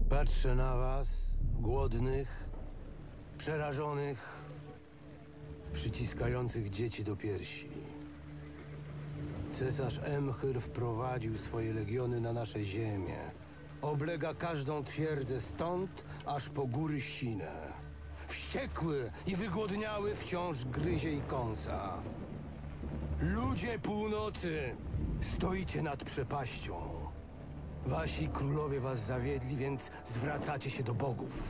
Patrzę na was, głodnych, przerażonych, przyciskających dzieci do piersi. Cesarz Emchyr wprowadził swoje legiony na nasze ziemię. Oblega każdą twierdzę stąd, aż po góry Sinę. Wściekły i wygłodniały wciąż gryzie i kąsa. Ludzie północy, stoicie nad przepaścią. Wasi królowie was zawiedli, więc zwracacie się do bogów.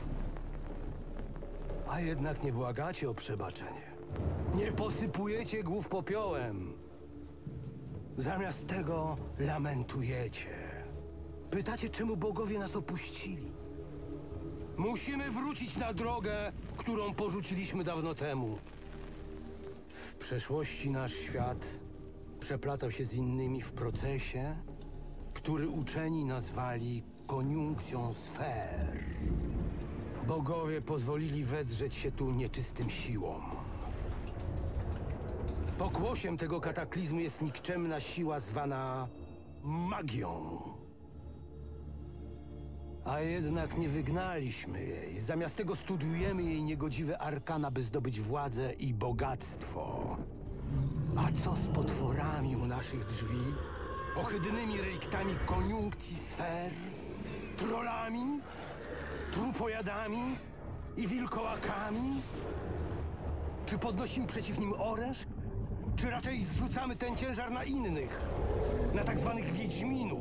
A jednak nie błagacie o przebaczenie. Nie posypujecie głów popiołem. Zamiast tego lamentujecie. Pytacie, czemu bogowie nas opuścili. Musimy wrócić na drogę, którą porzuciliśmy dawno temu. W przeszłości nasz świat przeplatał się z innymi w procesie, który uczeni nazwali koniunkcją sfer. Bogowie pozwolili wedrzeć się tu nieczystym siłom. Pokłosiem tego kataklizmu jest nikczemna siła zwana magią. A jednak nie wygnaliśmy jej. Zamiast tego studiujemy jej niegodziwe arkana, by zdobyć władzę i bogactwo. A co z potworami u naszych drzwi? Ohydnymi reliktami koniunkcji sfer? Trollami? Trupojadami? I wilkołakami? Czy podnosimy przeciw nim oręż? Czy raczej zrzucamy ten ciężar na innych? Na tak zwanych wiedźminów?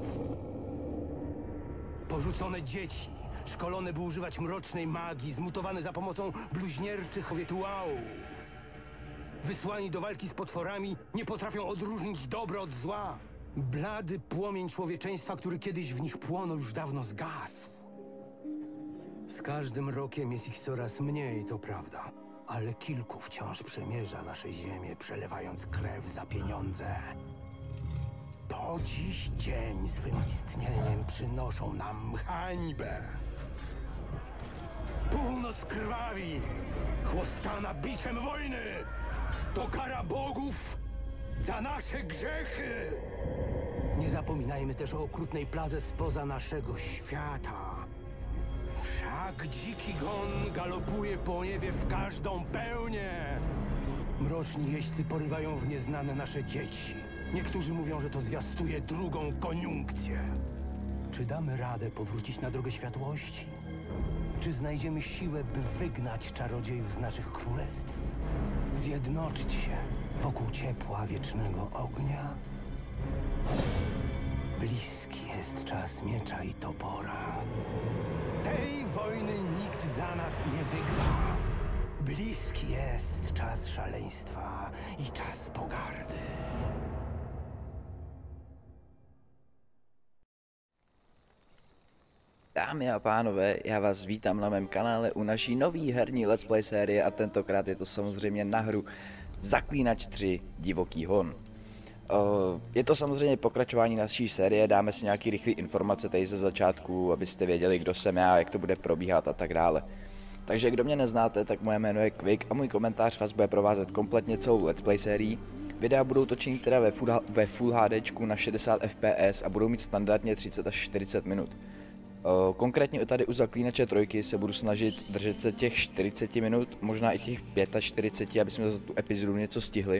Porzucone dzieci, szkolone by używać mrocznej magii, zmutowane za pomocą bluźnierczych rytuałów. Wysłani do walki z potworami, nie potrafią odróżnić dobra od zła. Blady płomień człowieczeństwa, który kiedyś w nich płonął, już dawno zgasł. Z każdym rokiem jest ich coraz mniej, to prawda. Ale kilku wciąż przemierza nasze ziemię, przelewając krew za pieniądze. Po dziś dzień swym istnieniem przynoszą nam hańbę. Północ krwawi, chłostana biczem wojny. To kara bogów za nasze grzechy. Nie zapominajmy też o okrutnej pladze spoza naszego świata. Wszak dziki gon galopuje po niebie w każdą pełnię. Mroczni jeźdźcy porywają w nieznane nasze dzieci. Niektórzy mówią, że to zwiastuje drugą koniunkcję. Czy damy radę powrócić na drogę światłości? Czy znajdziemy siłę, by wygnać czarodziejów z naszych królestw? Zjednoczyć się wokół ciepła wiecznego ognia? Bliski jest czas miecza i topora. Tej wojny nikt za nas nie wygra. Bliski jest czas szaleństwa i czas pogardy. Dámy a pánové, já vás vítám na mém kanále u naší nový herní Let's Play série a tentokrát je to samozřejmě na hru Zaklínač 3 Divoký hon. Je to samozřejmě pokračování naší série, dáme si nějaký rychlý informace tady ze začátku, abyste věděli, kdo jsem já, jak to bude probíhat a tak dále. Takže kdo mě neznáte, tak moje jméno je Quick a můj komentář vás bude provázet kompletně celou Let's Play sérií. Videa budou točení teda ve Full HDčku na 60 fps a budou mít standardně 30 až 40 minut. Konkrétně tady u Zaklínače 3 se budu snažit držet se těch 40 minut, možná i těch 45, aby jsme za tu epizodu něco stihli.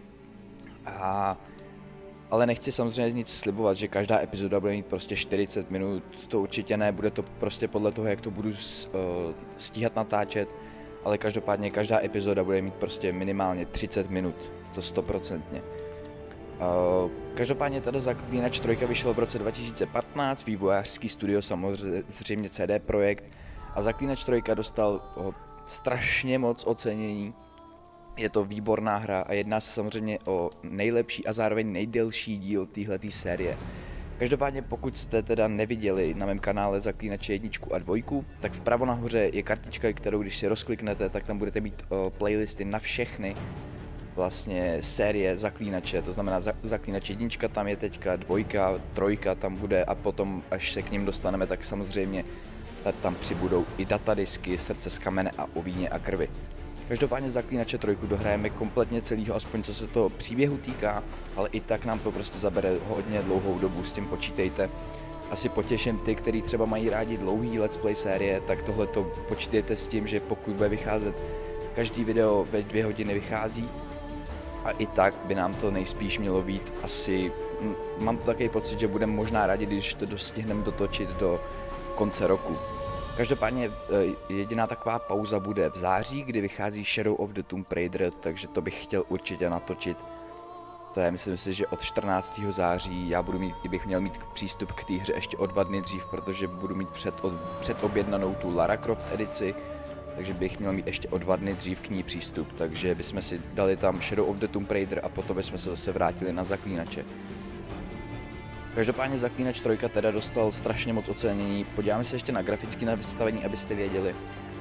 Ale nechci samozřejmě nic slibovat, že každá epizoda bude mít prostě 40 minut, to určitě ne, bude to prostě podle toho, jak to budu stíhat natáčet, ale každopádně každá epizoda bude mít prostě minimálně 30 minut, to 100%. Každopádně tady Zaklínač 3 vyšel v roce 2015, vývojářský studio samozřejmě CD Projekt a Zaklínač 3 dostal strašně moc ocenění. Je to výborná hra a jedná se samozřejmě o nejlepší a zároveň nejdelší díl téhleté série. Každopádně pokud jste teda neviděli na mém kanále Zaklínače 1 a 2, tak vpravo nahoře je kartička, kterou když si rozkliknete, tak tam budete mít playlisty na všechny vlastně série Zaklínače, to znamená Zaklínač 1 tam je teďka, 2, 3 tam bude a potom až se k ním dostaneme, tak samozřejmě tam přibudou i datadisky, Srdce z kamene a O víně a krvi. Každopádně Zaklínače 3 dohrajeme kompletně celýho, aspoň co se toho příběhu týká, ale i tak nám to prostě zabere hodně dlouhou dobu, s tím počítejte. asi potěším ty, kteří třeba mají rádi dlouhý let's play série, tak tohle to počítejte s tím, že pokud bude vycházet každý video ve 2 hodiny vychází a i tak by nám to nejspíš mělo být asi, mám takový pocit, že budeme možná rádi, když to dostihneme dotočit do konce roku. Každopádně jediná taková pauza bude v září, kdy vychází Shadow of the Tomb Raider, takže to bych chtěl určitě natočit. To je, myslím si, že od 14. září já bych měl mít přístup k té hře ještě o 2 dny dřív, protože budu mít předobjednanou tu Lara Croft edici, takže bych měl mít ještě o 2 dny dřív k ní přístup, takže bychom si dali tam Shadow of the Tomb Raider a potom bychom se zase vrátili na Zaklínače. Každopádně Zaklínač 3 teda dostal strašně moc ocenění, podíváme se ještě na grafické nastavení, abyste věděli.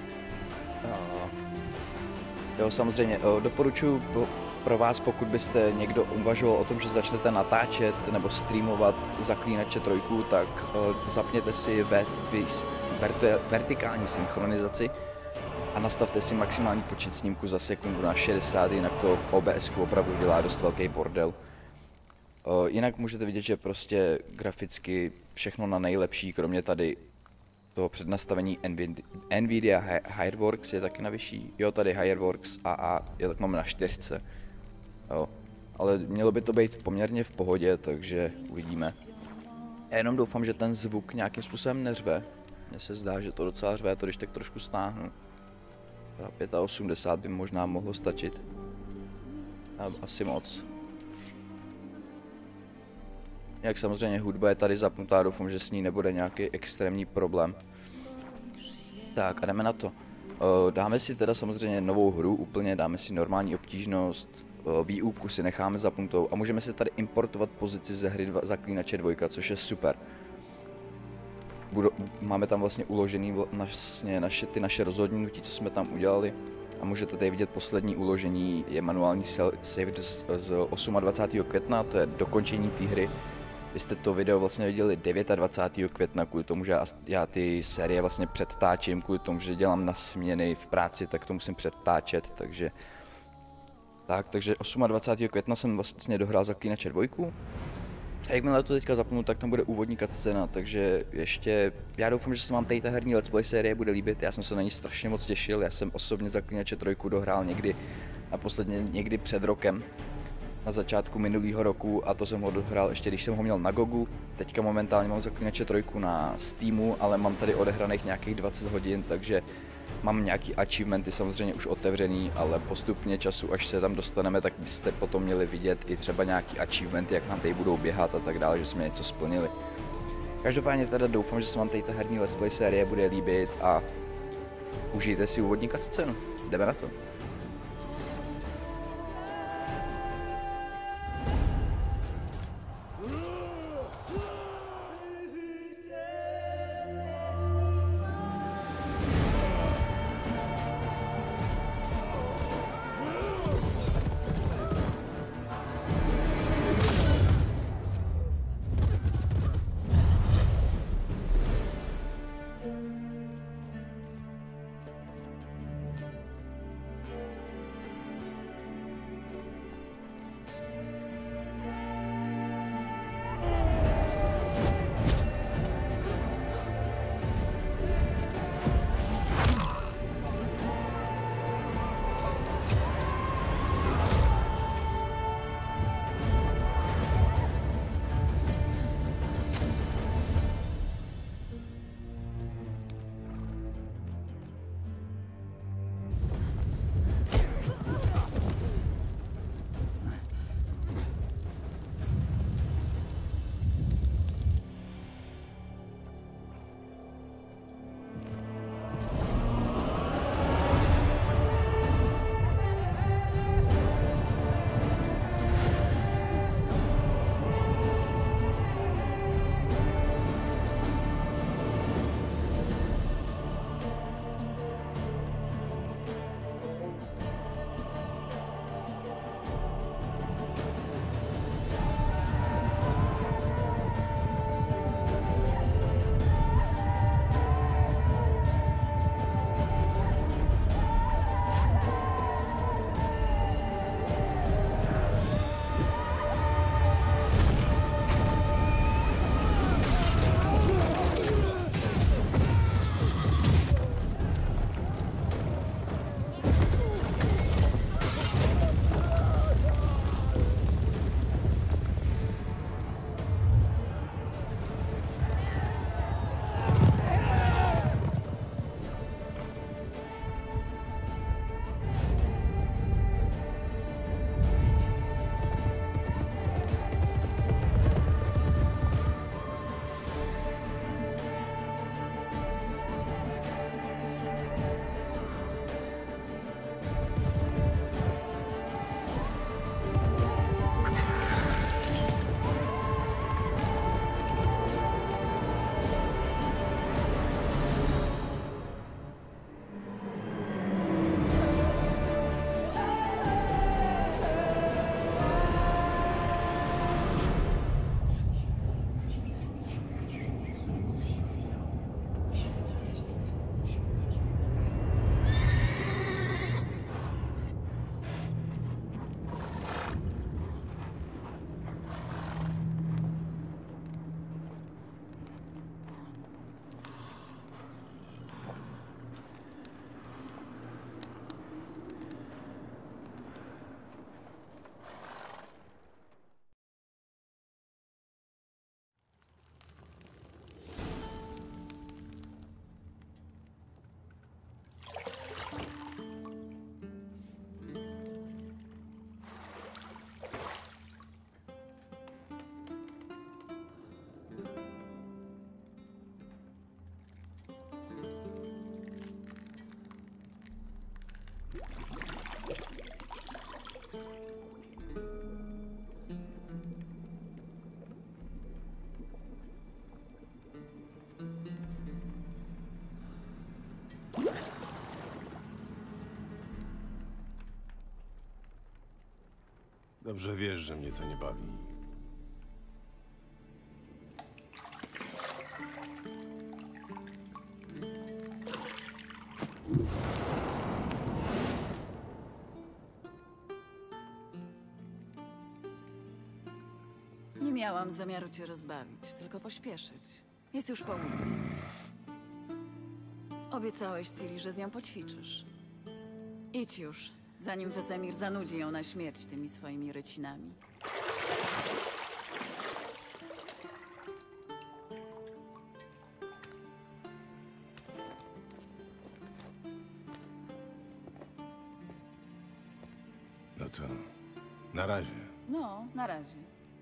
Jo, samozřejmě, doporučuji pro vás, pokud byste někdo uvažoval o tom, že začnete natáčet nebo streamovat Zaklínače 3, tak zapněte si vertikální synchronizaci a nastavte si maximální počet snímků za sekundu na 60, jinak to v OBS opravdu dělá dost velký bordel. Jinak můžete vidět, že prostě graficky všechno na nejlepší, kromě tady toho přednastavení Nvidia Hireworks je taky na vyšší. Jo, tady Hireworks AA je tak máme na 4. Jo, ale mělo by to být poměrně v pohodě, takže uvidíme. Já jenom doufám, že ten zvuk nějakým způsobem neřve. Mně se zdá, že to docela řve, to když tak trošku stáhnu. 85 by možná mohlo stačit. Asi moc. Jak samozřejmě hudba je tady zapnutá, doufám, že s ní nebude nějaký extrémní problém. Tak a jdeme na to. Dáme si teda samozřejmě novou hru, úplně dáme si normální obtížnost, výuku si necháme zapnutou a můžeme si tady importovat pozici ze hry Zaklínače 2, což je super. Máme tam vlastně uložený vlastně naše rozhodnutí, co jsme tam udělali. A můžete tady vidět poslední uložení, je manuální save z 28. května, to je dokončení té hry. Vy jste to video vlastně viděli 29. května, kvůli tomu, že já ty série vlastně předtáčím, kvůli tomu, že dělám na směny v práci, tak to musím předtáčet, takže 28. května jsem vlastně dohrál Zaklínače 2. A jakmile to teďka zapnu, tak tam bude úvodní cutscéna, takže ještě, já doufám, že se vám tady ta herní let's play série bude líbit, já jsem se na ní strašně moc těšil, já jsem osobně Zaklínače 3 dohrál někdy před rokem, na začátku minulého roku a to jsem ho dohrál ještě když jsem ho měl na Gogu, teďka momentálně mám Zaklínače 3 na Steamu, ale mám tady odehraných nějakých 20 hodin, takže mám nějaký achievementy samozřejmě už otevřený, ale postupně času, až se tam dostaneme, tak byste potom měli vidět i třeba nějaký achievementy, jak nám tady budou běhat a tak dále, že jsme něco splnili. Každopádně teda doufám, že se vám tady ta herní let's play série bude líbit a užijte si úvodní cutscénu. Jdeme na to. Dobrze wiesz, że mnie to nie bawi. Nie miałam zamiaru cię rozbawić, tylko pośpieszyć. Jest już południe. Obiecałeś Ciri, że z nią poćwiczysz. Idź już, zanim Wesemir zanudzi ją na śmierć tymi swoimi rycinami. No to na razie. No, na razie.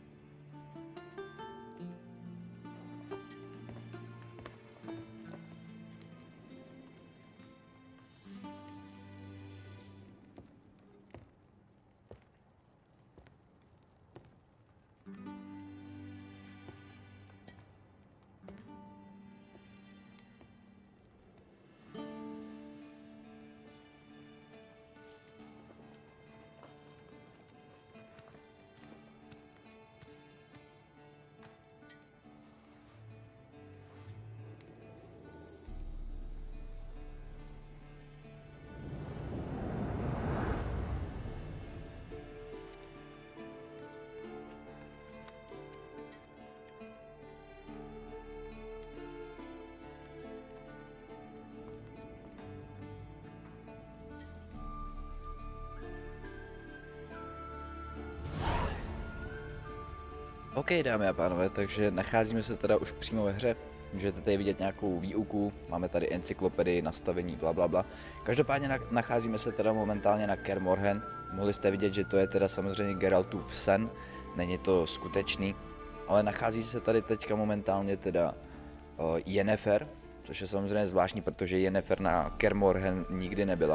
OK, dámy a pánové, takže nacházíme se teda už přímo ve hře. Můžete tady vidět nějakou výuku, máme tady encyklopedii, nastavení, bla bla bla. Každopádně nacházíme se teda momentálně na Kaer Morhen. Mohli jste vidět, že to je teda samozřejmě Geraltův sen, není to skutečný. Ale nachází se tady teďka momentálně teda Yennefer, což je samozřejmě zvláštní, protože Yennefer na Kaer Morhen nikdy nebyla.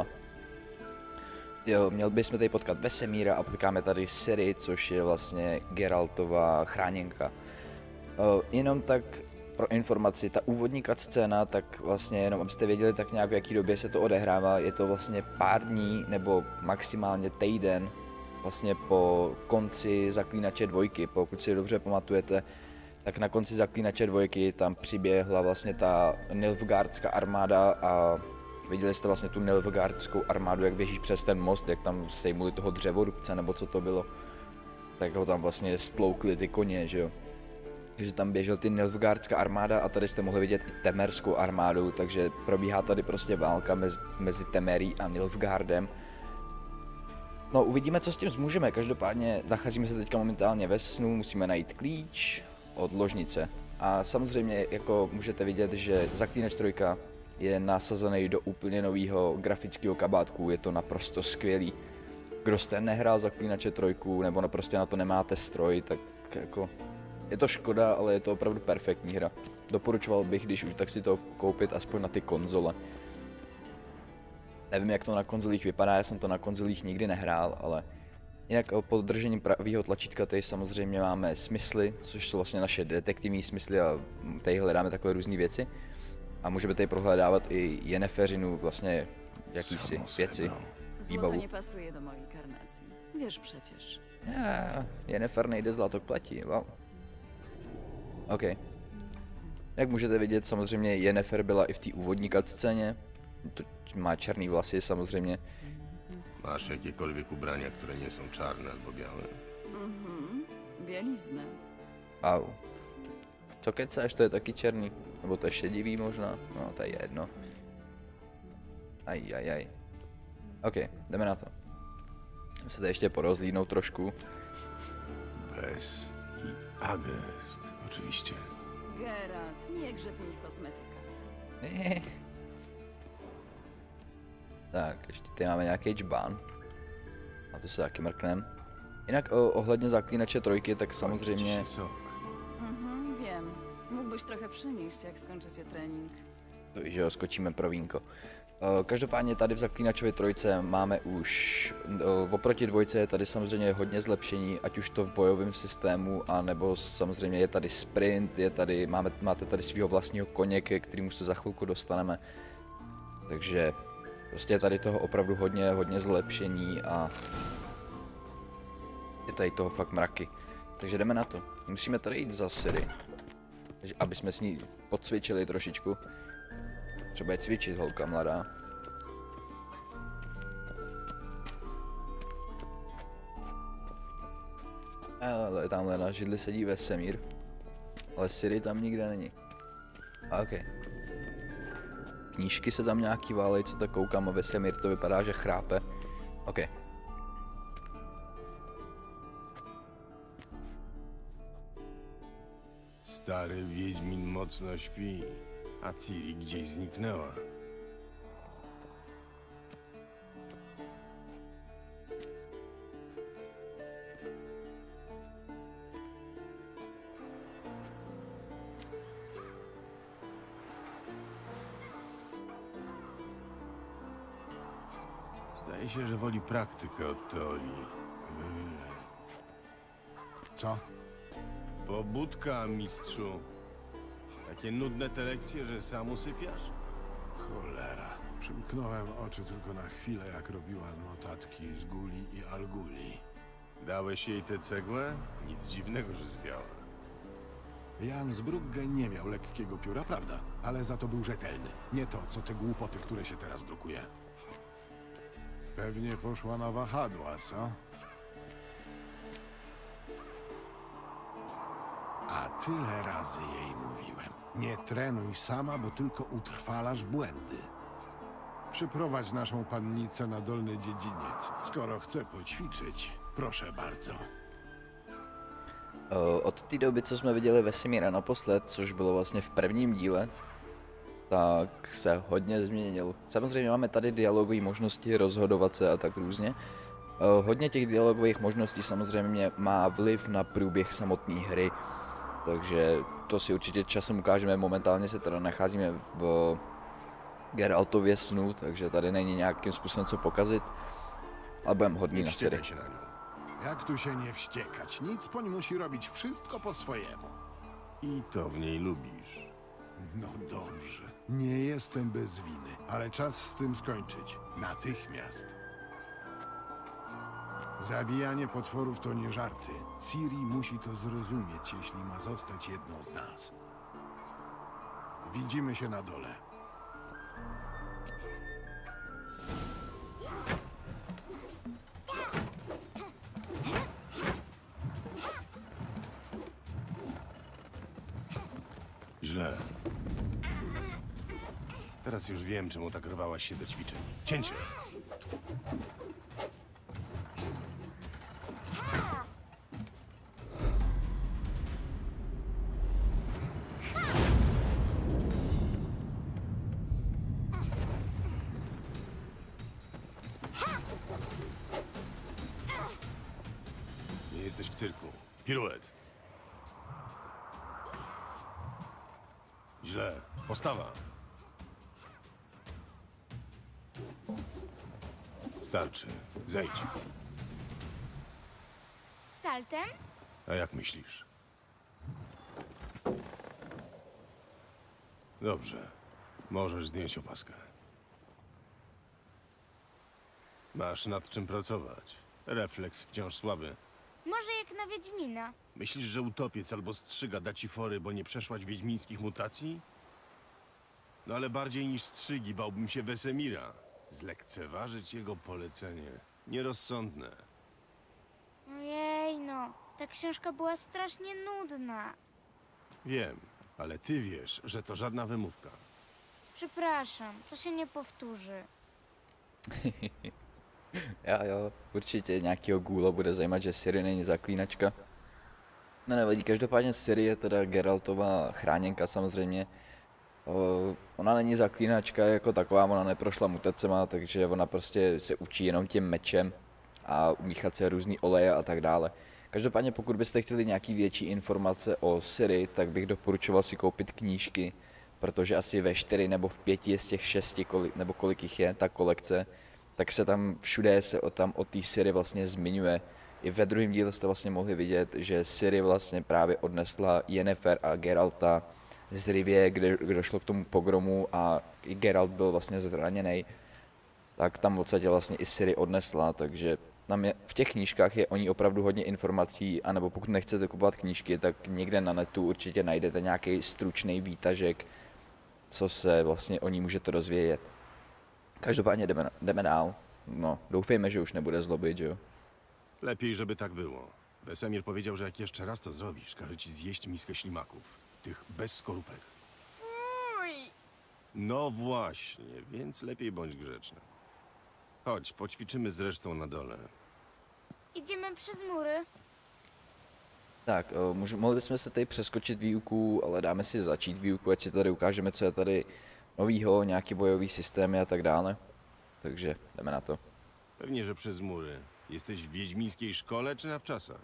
Jo, měl bychom tady potkat Vesemíra a potkáme tady Ciri, což je vlastně Geraltova chráněnka. Jenom tak pro informaci, ta úvodní cutscéna, tak vlastně jenom abyste věděli tak nějak v jaký době se to odehrává, je to vlastně pár dní nebo maximálně týden vlastně po konci Zaklínače 2, pokud si dobře pamatujete, tak na konci Zaklínače 2 tam přiběhla vlastně ta Nilfgaardská armáda a viděli jste vlastně tu Nilfgaardskou armádu, jak běží přes ten most, jak tam sejmuli toho dřevorubce, nebo co to bylo. Tak ho tam vlastně stloukli ty koně, že jo. Takže tam běžel ty Nilfgaardská armáda a tady jste mohli vidět i Temerskou armádu, takže probíhá tady prostě válka mezi Temerí a Nilfgaardem. No uvidíme, co s tím zmůžeme, každopádně nacházíme se teďka momentálně ve snu, musíme najít klíč od ložnice. A samozřejmě, jako můžete vidět, že Zaklínač 3 je nasazený do úplně nového grafického kabátku, je to naprosto skvělý. Kdo jste nehrál Zaklínače 3, nebo prostě na to nemáte stroj, tak jako je to škoda, ale je to opravdu perfektní hra. Doporučoval bych, když už, tak si to koupit aspoň na ty konzole. Nevím, jak to na konzolích vypadá, já jsem to na konzolích nikdy nehrál, ale jinak pod držením pravého tlačítka tady samozřejmě máme smysly, což jsou vlastně naše detektivní smysly a tady hledáme takové různé věci. A můžeme tady prohledávat i Yenneferinu vlastně jakýsi věci, Złoto výbavu. nie pasuje do mojej karnacji. Wiesz przecież. Yennefer nejde zlato k platí, wow. OK. Jak můžete vidět, samozřejmě Yennefer byla i v té úvodní cutscéně. Má černý vlasy samozřejmě. Masz jakiekolwiek ubrania, które nie są czarne albo białe? Bieliznę. Au. Co kecáš, to je taky černý. Nebo to je šedivý možná? No, to je jedno. Aj. OK, jdeme na to. Jdeme se tady ještě porozlídnout trošku. Bez i Agrest, oczywiście. Geralt, nie grzebnij v kosmetykách. Tak, ještě tady máme nějaký džbán. A to se taky mrknem. Jinak ohledně Zaklínače 3, tak samozřejmě... Kończy się sok. Wiem. Mógłbyś trochę przynieść, jak skończycie trening. To víš, že jo, skočíme pro vínko. Každopádně tady v Zaklínačově 3 máme už, oproti 2 je tady samozřejmě hodně zlepšení, ať už to v bojovém systému, anebo samozřejmě je tady sprint, je tady, máte tady svého vlastního koně, ke kterému se za chvilku dostaneme. Takže prostě je tady toho opravdu hodně zlepšení a Je tady toho fakt mraky. Takže jdeme na to. Musíme tady jít za Ciri. Takže aby jsme s ní podcvičili trošičku. Třeba je cvičit, holka mladá. Ale tamhle na židli sedí Vesemír. Ale Ciri tam nikde není. OK. Knížky se tam nějaký válej, co tak koukám, a Vesemír to vypadá, že chrápe. OK. Stary wiedźmin mocno śpi, a Ciri gdzieś zniknęła. Zdaje się, że woli praktykę od teorii. Co? Pobudka, mistrzu. Takie nudne te lekcje, że sam usypiasz? Cholera. Przymknąłem oczy tylko na chwilę, jak robiła notatki z Guli i Alguli. Dałeś jej tę cegłę? Nic dziwnego, że zwiała. Jan z Brugge nie miał lekkiego pióra, prawda? Ale za to był rzetelny. Nie to, co te głupoty, które się teraz drukuje. Pewnie poszła na wahadła, co? A tyle razy jej mówiłem. Nie trenuj sama, bo tylko utrwalasz błędy. Przyprowadź naszą pannicę na dolny dziedziniec. Skoro chce poćwiczyć, proszę bardzo. Od té doby, co jsme viděli Vesemíra naposled, což bylo vlastně v prvním díle, tak se hodně změnil. Samozřejmě máme tady dialogové možnosti, rozhodovat se a tak různě. Hodně těch dialogových možností samozřejmě má vliv na průběh samotné hry, takže to si určitě časem ukážeme. Momentálně se teda nacházíme v Geraltově snu, takže tady není nějakým způsobem co pokazit, ale budeme hodný na Ciri. Wściekaj się na nią. Jak tu się nie wściekać? Nic poń musi robić wszystko po swojemu. I to w niej lubisz. No dobrze. Nie jestem bez winy, ale czas z tym skończyć. Natychmiast. Zabijanie potworów to nie żarty. Ciri musi to zrozumieć, jeśli ma zostać jedną z nas. Widzimy się na dole. Źle. Teraz już wiem, czemu tak rwałaś się do ćwiczeń. Cięcie! Nie jesteś w cyrku. Piruet. Źle. Postawa. Starczy. Zejdź. Saltem? A jak myślisz? Dobrze. Możesz zdjąć opaskę. Masz nad czym pracować. Refleks wciąż słaby. Może jak na Wiedźmina. Myślisz, że utopiec albo strzyga da ci fory, bo nie przeszłaś wiedźmińskich mutacji? No ale bardziej niż strzygi bałbym się Wesemira. Zlekceważyć jego polecenie. Nierozsądne. Ojej, no. Ta książka była strasznie nudna. Wiem, ale ty wiesz, że to żadna wymówka. Przepraszam, to się nie powtórzy. Jo, určitě nějakýho gůla bude zajímat, že Ciri není zaklínačka. No nevadí, každopádně Ciri je teda Geraltová chráněnka samozřejmě. Ona není zaklínačka jako taková, ona neprošla mutacema, takže ona prostě se učí jenom tím mečem a umíchat se různý oleje a tak dále. Každopádně pokud byste chtěli nějaký větší informace o Ciri, tak bych doporučoval si koupit knížky, protože asi ve 4 nebo v 5 z těch 6, nebo kolik jich je, ta kolekce, tak se tam všude se o té Ciri vlastně zmiňuje. I ve druhém díle jste vlastně mohli vidět, že Ciri vlastně právě odnesla Yennefer a Geralta z Rivie, kde došlo k tomu pogromu a i Geralt byl vlastně zraněný, tak tam v podstatě vlastně i Ciri odnesla, takže tam je, v těch knížkách je o ní opravdu hodně informací, anebo pokud nechcete kupovat knížky, tak někde na netu určitě najdete nějaký stručný výtažek, co se vlastně o ní můžete dozvědět. Každopádně jdeme dál. No, doufejme, že už nebude zlobit, že jo? Lepiej, żeby tak było. Wesemir powiedział, że jak jeszcze raz to zrobisz, każe ci zjeść miskę ślimaków. Tych bez skorupek. Uj! No właśnie, więc lepiej bądź grzeczny. Chodź, poćwiczymy zresztą na dole. Idziemy przez mury. Tak, mohli bychom se tady přeskočit výuku, ale dáme si začít výuku, ať si tady ukážeme, co je tady novýho, nějaký bojový systémy a tak dále. Takže jdeme na to. Pewnie, że przez mury. Jesteś w wiedźmińskiej szkole czy na wczasach?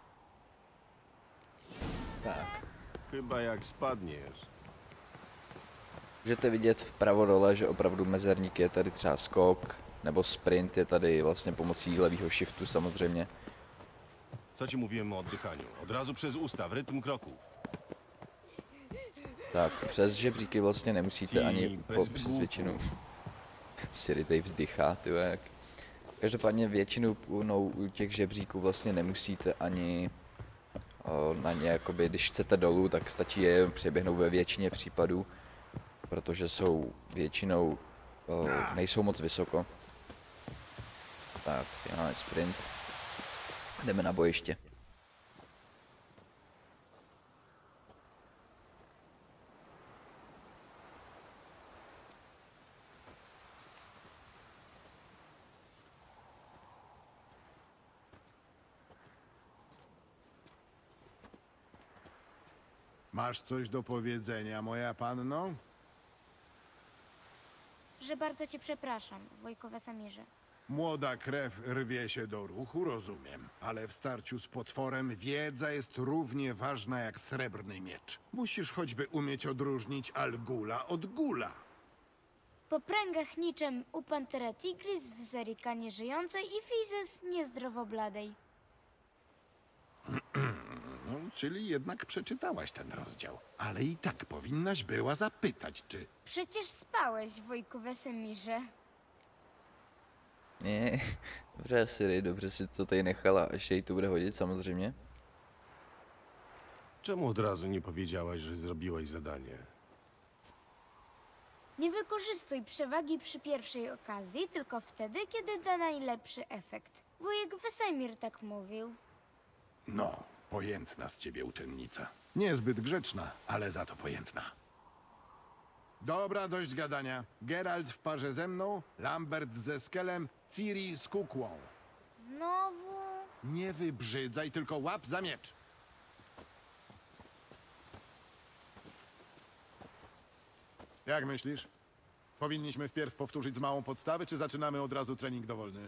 Tak. Chyba jak spadniesz. Můžete vidět vpravo dole, že opravdu mezerník je tady třeba skok, nebo sprint je tady vlastně pomocí levého shiftu samozřejmě. Co ci mówiłem o oddychaniu? Od razu przez usta, w rytm kroków. Tak, přes žebříky vlastně nemusíte Tí, ani bez přes vygůků. většinu. Siri tady vzdychá, ty jak. Každopádně většinu u těch žebříků vlastně nemusíte ani na ně, jakoby, když chcete dolů, tak stačí je přeběhnout ve většině případů, protože jsou většinou, nejsou moc vysoko. Tak, máme sprint. Jdeme na bojiště. Masz coś do powiedzenia, moja panno? Że bardzo cię przepraszam, wujku Wesemirze. Młoda krew rwie się do ruchu, rozumiem. Ale w starciu z potworem wiedza jest równie ważna jak srebrny miecz. Musisz choćby umieć odróżnić Algula od Gula. Po pręgach niczym u Pantera Tigris w Zerika nieżyjącej i Fizes niezdrowo bladej. No, czyli jednak przeczytałaś ten rozdział. Ale i tak powinnaś była zapytać, czy... Przecież spałeś, wujku Wesemirze. Nie, dobře Siri, dobře si to tady nechala, ještě jí to bude hodit samozřejmě. Czemu od razu nie powiedziałaś, że zrobiłaś zadanie? Nie wykorzystuj przewagi przy pierwszej okazji, tylko wtedy, kiedy da najlepszy efekt. Wujek Wesemir tak mówił. No, pojętna z ciebie uczennica. Niezbyt grzeczna, ale za to pojętna. Dobra, dość gadania. Geralt w parze ze mną, Lambert ze Skelem, Ciri z kukłą. Znowu... Nie wybrzydzaj, tylko łap za miecz. Jak myślisz? Powinniśmy wpierw powtórzyć z małą podstawy, czy zaczynamy od razu trening dowolny?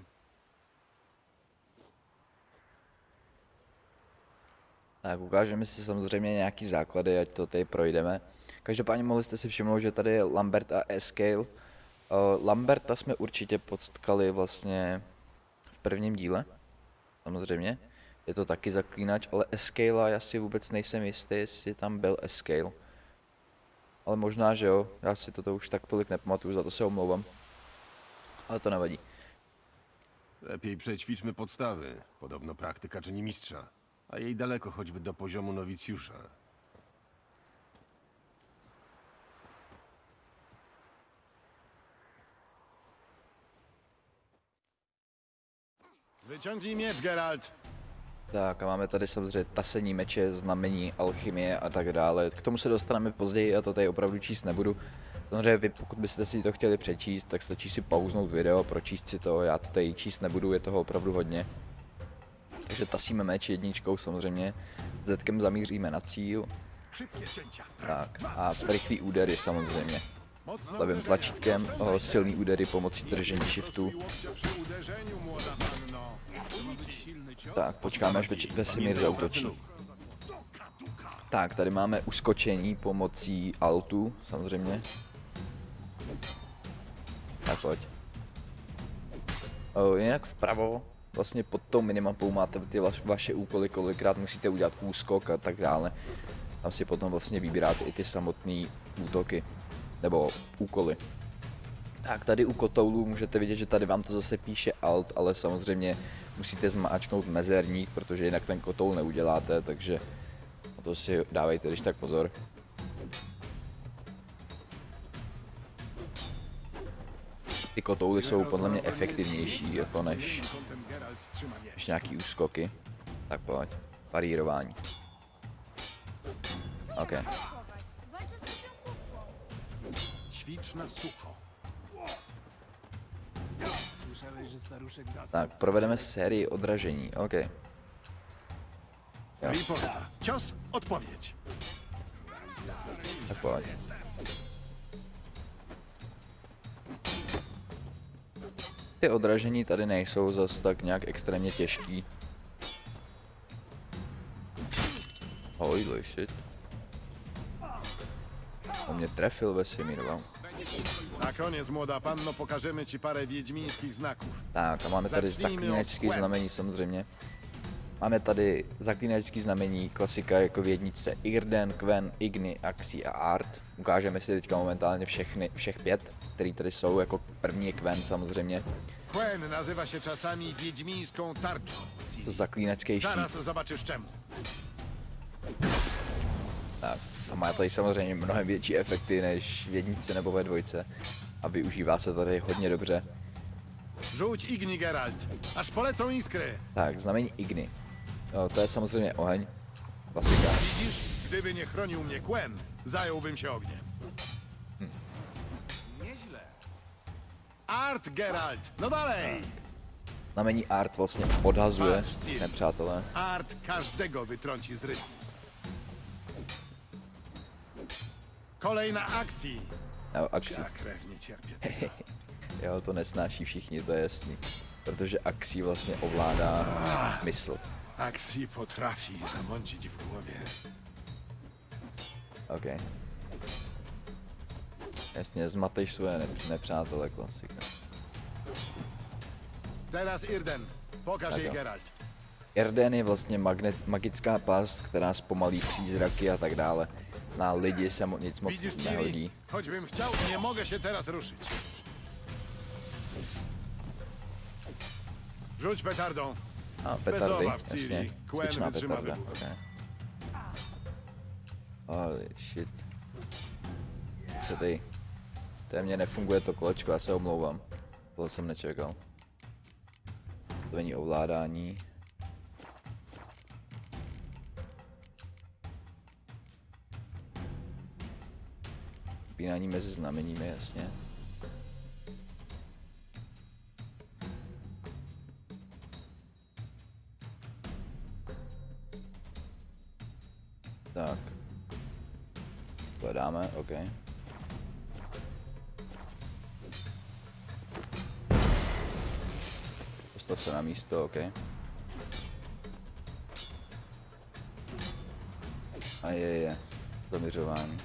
Tak, ukážeme si samozřejmě nějaký základy, ať to tady projdeme. Každopádně mohli jste si všimnout, že tady je Lambert a Escale. Lamberta jsme určitě potkali vlastně v prvním díle, samozřejmě. Je to taky zaklínač, ale Escala já si vůbec nejsem jistý, jestli tam byl Escale. Ale možná, že jo, já si toto už tak tolik nepamatuju, za to se omlouvám. Ale to nevadí. Lepiej przećwiczmy podstawy. Podobno praktyka czyni mistrza. A jej daleko choćby do poziomu nowicjusza. Wyciągnij miecz, Geralt! Tak a máme tady samozřejmě tasení meče, znamení, alchymie a tak dále. K tomu se dostaneme později a to tady opravdu číst nebudu. Samozřejmě vy, pokud byste si to chtěli přečíst, tak stačí si pauznout video, pročíst si to, já to tady číst nebudu, je toho opravdu hodně. Takže tasíme meč jedničkou samozřejmě, zetkem zamíříme na cíl. Tak a rychlý údery samozřejmě. Levým tlačítkem, silný údery pomocí držení shiftu. Tak, počkáme, až Vesemir zautočí. Tak, tady máme uskočení pomocí altu, samozřejmě. Tak pojď. Jinak vpravo, vlastně pod tou minimapou máte ty vaše úkoly, kolikrát musíte udělat úskok a tak dále. Tam si potom vlastně vybíráte i ty samotné útoky, nebo úkoly. Tak, tady u kotoulů můžete vidět, že tady vám to zase píše alt, ale samozřejmě musíte zmáčknout mezerník, protože jinak ten kotoul neuděláte, takže na to si dávejte když tak pozor. Ty kotouly jsou podle mě efektivnější jako než nějaký úskoky. Tak pojď, parírování. OK. Walczę z lubią chłopą. Ćwicz na sucho. Tak, provedeme sérii odražení, OK. Jo. Riposta. Cios, odpowiedź. Tak pojď. Ty odražení tady nejsou zas tak nějak extrémně těžký. Holy shit. On mě trefil Vesemír, wow. Na koniec, młoda panno, pokażemy ci parę wiedźmińskich znaków. Tak, a máme tady Začnijmy zaklínačské od Quen. znamení samozřejmě. Máme tady zaklínačské znamení, klasika jako v jedničce Irden, Quen, Igni, Axi a Art. Ukážeme si teďka momentálně všech 5, který tady jsou, jako první je Quen samozřejmě. Quen nazywa się czasami wiedźmińską tarczą. To zaklínačský Zaraz štít. zobaczysz czemu. Tak. A má tady samozřejmě mnohem větší efekty než v jedničce nebo ve dvojce. A využívá se tady hodně dobře. Rzuć Igni, Geralt, aż polecą iskry. Tak, znamení Igni. Jo, to je samozřejmě oheň. Klasika. Widzisz, gdyby nie chronił mnie Quen, zająłbym się ogniem. Nieźle. Art, Geralt, no dalej! Znamení Art vlastně odhazuje Patrz, Ciri. nepřátelé. Art każdego wytrąci z rytmu. Kolejna akcji. Jo, Axi. Ja krew nie cierpię tego. Jo, to nesnáší všichni, to je jasný. Protože Axi vlastně ovládá mysl. Akcji potrafi zamącić w głowie. OK. Jasně, zmateš své nepřátele, klasika. Teraz Irden. Pokaż Tak jej jo. Geralt. Irden je vlastně magická past, která zpomalí přízraky a tak dále. Na lidi se nic moc Widzisz, nehodí. Ciri? Choćbym chciał, nie mogę się teraz ruszyć. Rzuć petardą. A, Bez petardy, obaw, Ciri. jasně. Quen Zvyčná wytrzyma petarda. wybór. Okay. Holy shit. Co ty? To mě nefunguje to kolečko, já se omlouvám. Tohle jsem nečekal. To není ovládání. Pínání mezi znameními, jasně. Tak. Hledáme, OK. Postav se na místo, OK. A je. Zaměřování.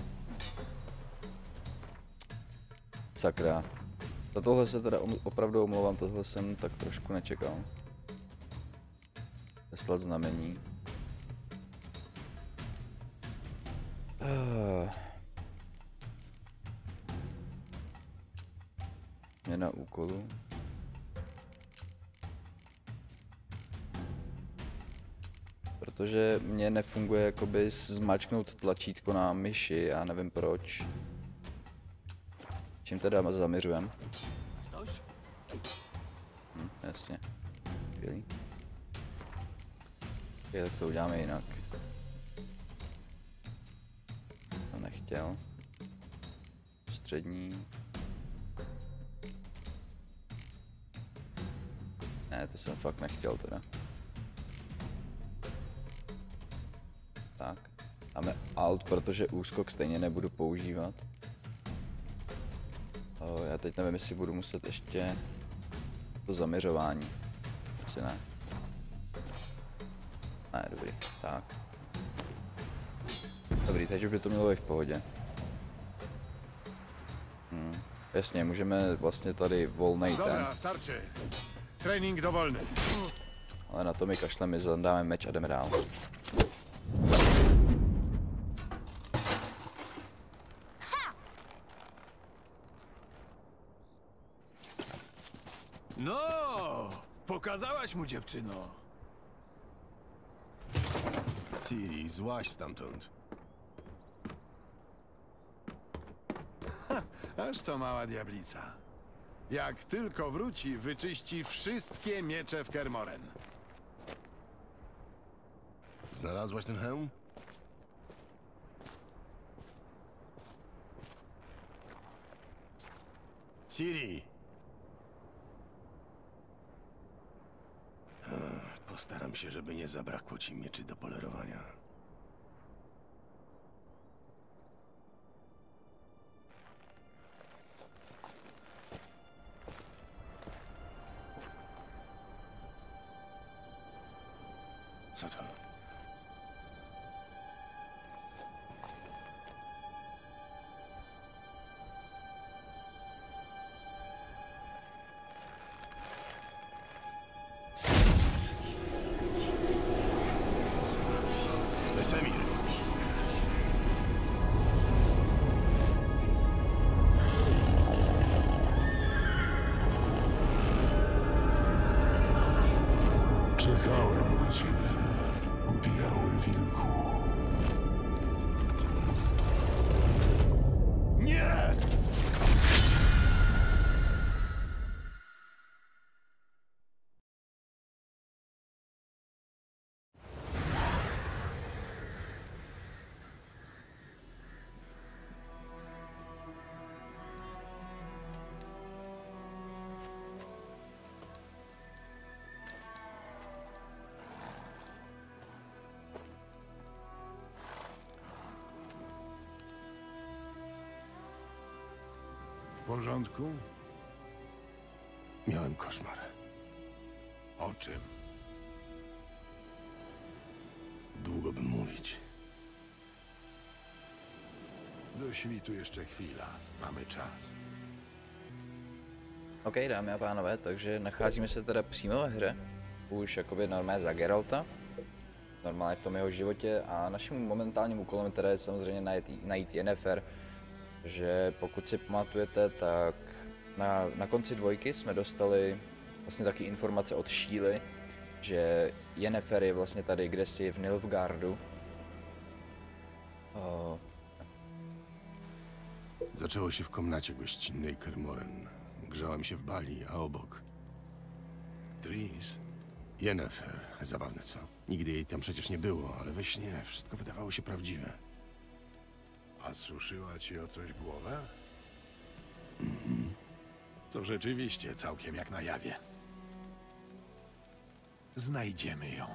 Sakra. Za tohle se teda opravdu omlouvám, tohle jsem tak trošku nečekal. Veslat znamení. Změna úkolu. Protože mně nefunguje jakoby zmačknout tlačítko na myši, já nevím proč. Čím teda zaměřujem? Jasně. Chvíli. Okay, tak to uděláme jinak. To nechtěl. Střední. Ne, to jsem fakt nechtěl teda. Tak. Dáme Alt, protože úskok stejně nebudu používat. Já teď nevím, jestli budu muset ještě to zaměřování. Asi ne. Ne, dobrý. Tak. Dobrý, teď už by to mělo být v pohodě. Jasně, můžeme vlastně tady volnej ten. Dobra, starczy. Trening dowolny. Ale na to mi kašleme, zadáme meč a jdeme dál. No, Pokazałaś mu, dziewczyno. Ciri, złaź stamtąd. Aż to mała diablica. Jak tylko wróci, wyczyści wszystkie miecze w Kermoren. Znalazłaś ten hełm? Ciri! Postaram się, żeby nie zabrakło ci mieczy do polerowania. Co to? Wesemir! Czekałem na ciebie, biały wilku. Nie! W porządku? Miałem koszmar. O czym? Długo bym mówić. Do świtu jeszcze chwila. Mamy czas. OK, dámy a pánové, takže nacházíme se teda přímo ve hře, už jakoby normálně za Geralta, normálně v tom jeho životě a naším momentálním úkolem teda je samozřejmě najít Yennefer, že pokud si pamatujete, tak na konci dvojky jsme dostali vlastně taky informace od Sheely, že Yennefer je vlastně tady kdesi v Nilfgaardu. Zaczęło się w komnacie gościnnej Kermoren. Grzałem się w bali, a obok... Tris, Yennefer. Zabawne, co? Nigdy jej tam przecież nie było, ale we śnie wszystko wydawało się prawdziwe. a suszyła ci o coś głowę? To rzeczywiście całkiem jak na jawie. Znajdziemy ją.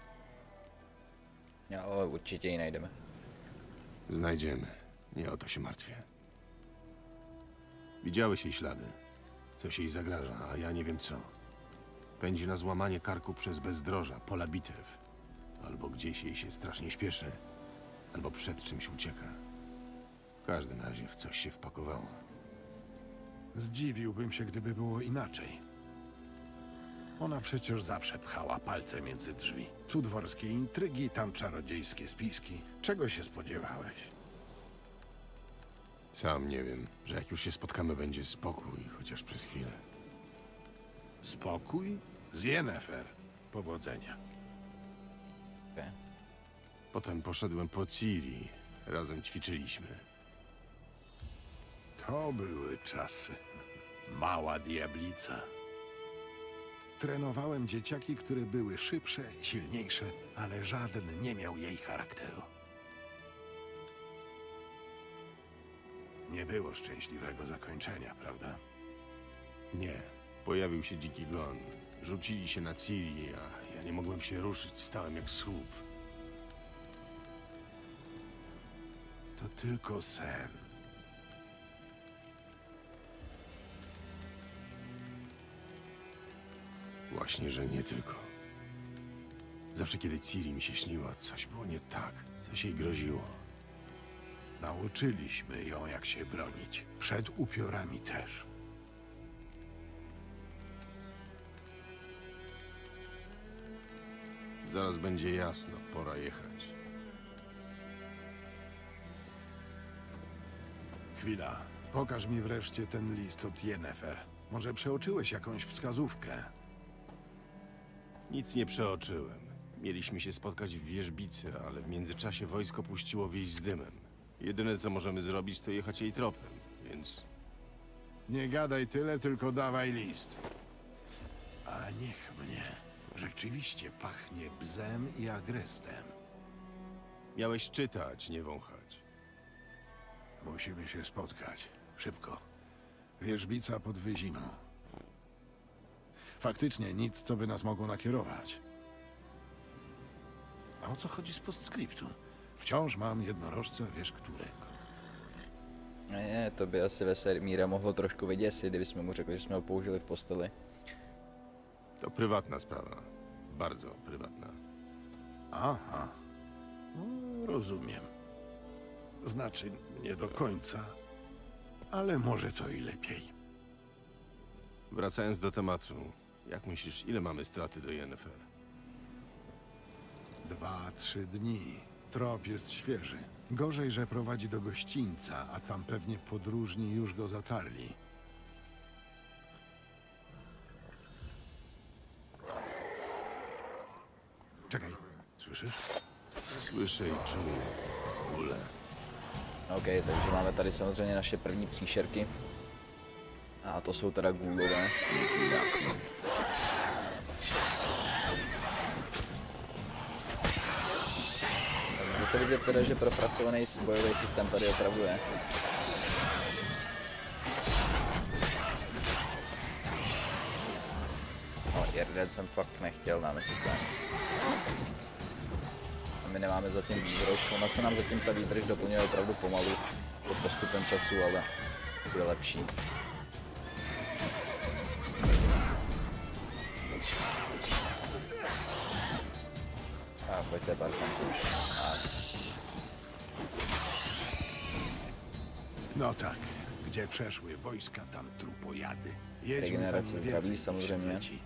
Ale určitě ji najdeme. Znajdziemy. Nie o to się martwię. Widziałeś jej ślady. Coś jej zagraża, a ja nie wiem co. Pędzi na złamanie karku przez bezdroża, pola bitew. Albo gdzieś jej się strasznie śpieszy, albo przed czymś ucieka. W każdym razie w coś się wpakowała. Zdziwiłbym się, gdyby było inaczej. Ona przecież zawsze pchała palce między drzwi. Tu dworskie intrygi, tam czarodziejskie spiski. Czego się spodziewałeś? Sam nie wiem, że jak już się spotkamy, będzie spokój, chociaż przez chwilę. Spokój? Z Yennefer. Powodzenia. Okay. Potem poszedłem po Ciri. Razem ćwiczyliśmy. To były czasy. Mała diablica. Trenowałem dzieciaki, które były szybsze, silniejsze, ale żaden nie miał jej charakteru. Nie było szczęśliwego zakończenia, prawda? Nie. Pojawił się dziki gon. Rzucili się na Ciri, a ja nie mogłem się ruszyć. Stałem jak słup. To tylko sen. Właśnie, że nie tylko. Zawsze, kiedy Ciri mi się śniła, coś było nie tak. Coś jej groziło. Nauczyliśmy ją, jak się bronić. Przed upiorami też. Zaraz będzie jasno. Pora jechać. Chwila. Pokaż mi wreszcie ten list od Yennefer. Może przeoczyłeś jakąś wskazówkę? Nic nie przeoczyłem. Mieliśmy się spotkać w Wierzbicy, ale w międzyczasie wojsko puściło wieś z dymem. Jedyne co możemy zrobić, to jechać jej tropem, więc... Nie gadaj tyle, tylko dawaj list. A niech mnie. Rzeczywiście pachnie bzem i agrestem. Miałeś czytać, nie wąchać. Musimy się spotkać. Szybko. Wierzbica pod Wyzimą. Faktycznie nic, co by nas mogło nakierować. A o co chodzi z postscriptum? Wciąż mam jednorożce, wiesz którego. Ne, to by asi Vesemíra mohlo trošku vyděsit, kdybychom mu řekli, že jsme ho použili v posteli. To prywatna sprawa. Bardzo prywatna. Aha. No, rozumiem. Znaczy, nie do końca, ale może to i lepiej. Wracając do tematu, jak myślisz, ile mamy straty do Yennefer? 2-3 dni. Trop jest świeży. Gorzej, że prowadzi do gościńca, a tam pewnie podróżni już go zatarli. Czekaj, słyszysz? Słyszę i czuję bóle. OK, takže máme tady samozřejmě naše první příšerky. A to jsou teda ghoulové. Můžete vidět teda, že propracovaný bojový systém tady opravdu je. No, Irred jsem fakt nechtěl na myslitelný. A my nemáme zatím výdrž, ona se nám zatím ta výdrž doplňuje opravdu pomalu pod postupem času, ale bude lepší. A pojďte Barkan už. No tak, gdzie przeszły wojska, tam trupojady. Jedźmy Regenerace zanim zdraví więcej samozřejmě. się zleci.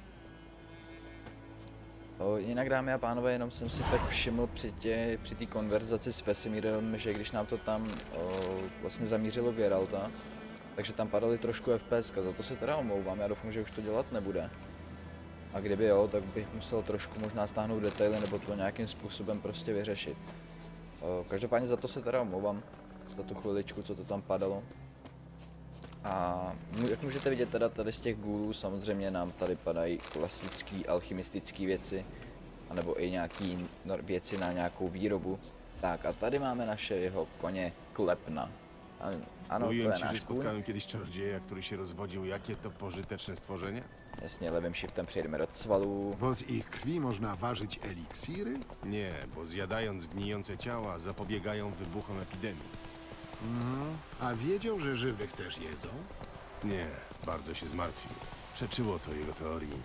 Jinak dámy a pánové, jenom jsem si tak všiml při té konverzaci s Vesemírem, že když nám to tam vlastně zamířilo Geralta, takže tam padaly trošku FPS, za to se teda omlouvám, já doufám, že už to dělat nebude. A kdyby jo, tak bych musel trošku možná stáhnout detaily nebo to nějakým způsobem prostě vyřešit. Každopádně za to se teda omlouvám, za tu chviličku, co to tam padalo. A jak můžete vidět teda tady z těch ghoulů, samozřejmě nám tady padají klasické alchymistické věci, anebo i nějaké věci na nějakou výrobu. Tak a tady máme naše jeho koně Klepna. Ano, to Mówiłem je ci, że náš kůň. spotkałem kiedyś czarodzieja, który się rozwodził. Jakie to pożyteczne stworzenie? Jasně, levým shiftem přejdeme do cvalů. Bo z ich krwi można ważyć eliksiry? Nie, bo zjadając gnijące ciała zapobiegają wybuchom epidemii. A wiedział, że żywych też jedzą? Nie, bardzo się zmartwił. Przeczyło to jego teorii.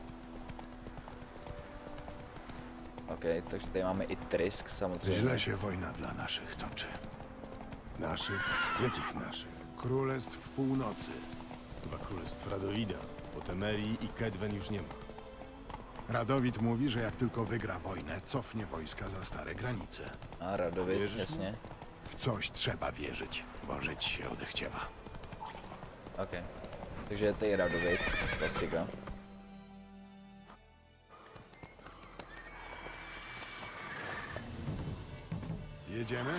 OK, takže tady máme i Trisk samozřejmě. Źle się wojna dla naszych toczy. Naszych? Jakich naszych? Królestw Północy. Chyba królestw Radoida. Bo Temerii i Kedwen już nie ma. Radowid mówi, że jak tylko wygra wojnę, cofnie wojska za stare granice. A Radovid, Wierzysz mu? jasně. W coś trzeba wierzyć, bo żyć się odechciewa. OK. Takže tady je Radovid, klasika. Jedziemy?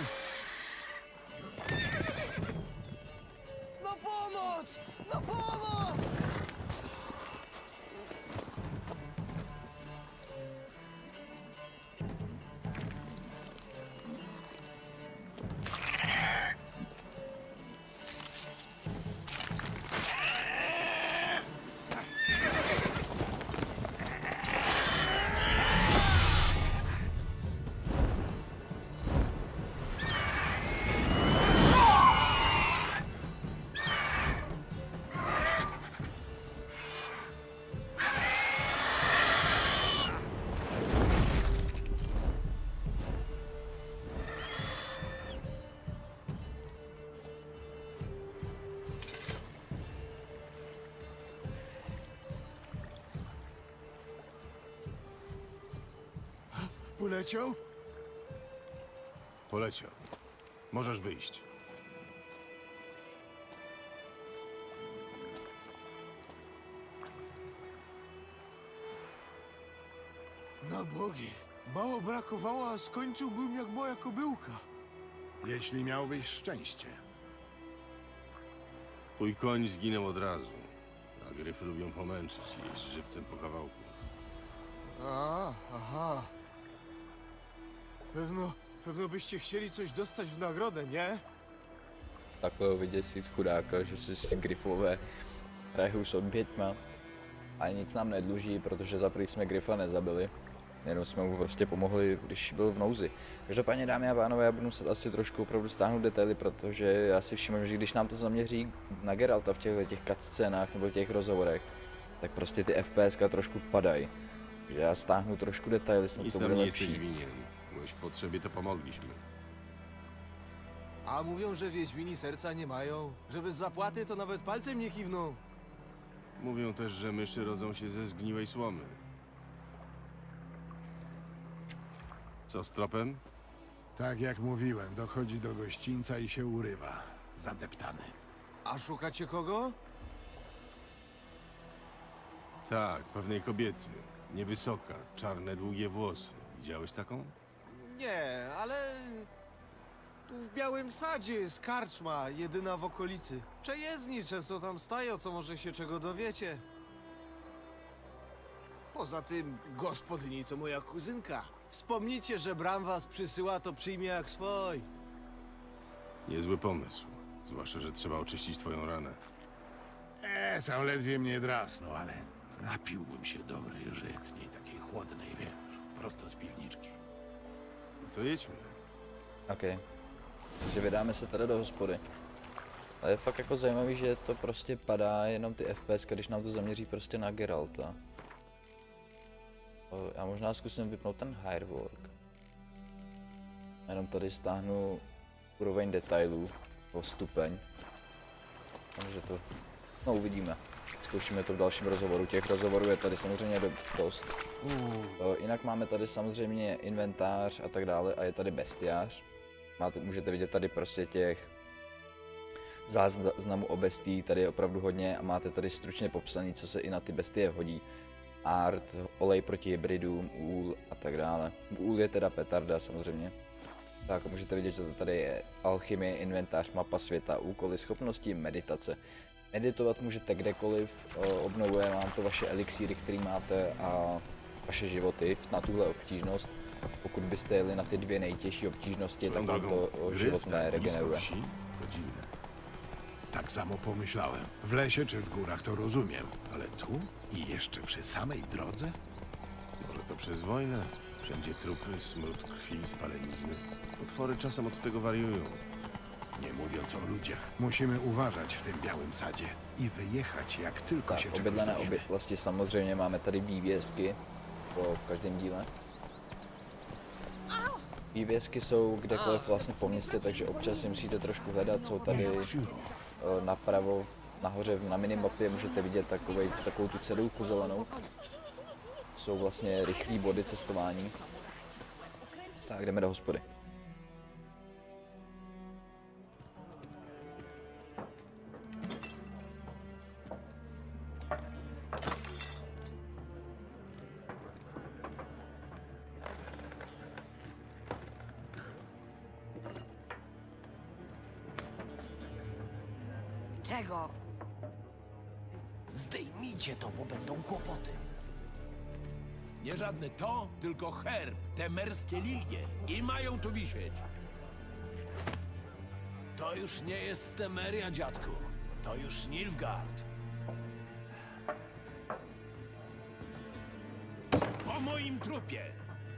Na pomoc! Na pomoc! Poleciał? Poleciał. Możesz wyjść. Na bogi. Mało brakowało, a skończyłbym jak moja kobyłka. Jeśli miałbyś szczęście. Twój koń zginął od razu. A gryfy lubią pomęczyć i jeść żywcem po kawałku. Aha. Pewno byście chcieli coś dostać w nagrodę, nie? Takového vyděsit chudáka, že si Gryfové hrajou s oběťma a nic nám nedluží, protože za prvý jsme Gryfa nezabili, jenom jsme mu prostě pomohli, když byl v nouzi. Každopádně, dámy a pánové, já budu muset asi trošku opravdu stáhnout detaily, protože já si všimnu, že když nám to zaměří na Geralta v těch cutscénách nebo těch rozhovorech, tak prostě ty FPSka trošku padají. Takže já stáhnu trošku detaily, snad Nic to nam bude nie jesteś lepší. winien. Byłeś w potrzebie, to pomogliśmy. A mówią, że Wiedźmini serca nie mają, że bez zapłaty to nawet palcem nie kiwną. Mówią też, że myszy rodzą się ze zgniłej słomy. Co z tropem? Tak jak mówiłem, dochodzi do gościńca i się urywa. Zadeptany. A szukacie kogo? Tak, pewnej kobiety. Niewysoka, czarne, długie włosy. Widziałeś taką? Nie, ale... Tu w Białym Sadzie jest karczma, jedyna w okolicy. Przejezdni często tam stają, to może się czego dowiecie. Poza tym, gospodyni to moja kuzynka. Wspomnijcie, że Bram was przysyła, to przyjmie jak swój. Niezły pomysł. Zwłaszcza, że trzeba oczyścić twoją ranę. Tam ledwie mnie drasnął, ale napiłbym się dobrej żytniej, takiej chłodnej, wiesz, prosto z piwniczki. To jedźmy. OK. Takže vydáme se tady do hospody. Ale je fakt jako zajímavý, že to prostě padá jenom ty FPS, když nám to zaměří prostě na Geralta. Já možná zkusím vypnout ten Hirework. Jenom tady stáhnu úroveň detailů o stupeň. Takže to, no uvidíme. Zkoušíme to v dalším rozhovoru. Těch rozhovorů je tady samozřejmě dost. Jinak máme tady samozřejmě inventář a tak dále a je tady bestiář. Můžete vidět tady prostě těch záznamů o bestii, tady je opravdu hodně a máte tady stručně popsaný, co se i na ty bestie hodí. Art, olej proti hybridům, úl a tak dále. Úl je teda petarda samozřejmě. Tak můžete vidět, že to tady je alchymie, inventář, mapa světa, úkoly, schopnosti, meditace. Meditovat můžete kdekoliv, obnovuje vám to vaše elixíry, které máte a vaše životy na tuhle obtížnost. Pokud byste jeli na ty dvě nejtěžší obtížnosti, tak vám to život neregeneruje. To dziwne. Tak samo pomyślałem. W lesie czy w górach to rozumiem, ale tu i jeszcze przy samej drodze? Może to przez wojnę? Wszędzie trupy, smród krwi, spalenizny. Potwory czasem od tego wariują. Nie mówiąc o ludziach. Musimy uważać w tym Białym Sadzie i wyjechać, jak tylko Tak, się czegoś obydlené dowiemy. oblasti samozřejmě máme tady vývězky v každém díle. Vývězky jsou kdekoliv vlastně po městě, takže občas si musíte trošku hledat, jsou tady napravo, nahoře na minimapě můžete vidět takovou tu cedulku zelenou. Jsou vlastně rychlé body cestování. Tak jdeme do hospody. Czego? Zdejmijcie to, bo będą kłopoty. Nie żadne to, tylko herb, te merskie lilie. I mają tu wisieć. To już nie jest Temeria, dziadku. To już Nilfgaard. Po moim trupie!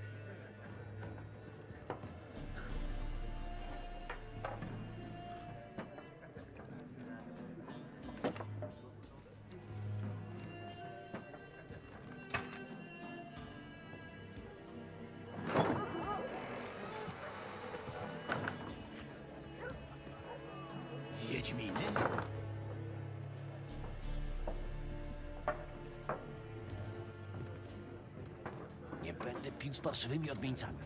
Wiedźminy? Nie będę pił z parszywymi odmieńcami.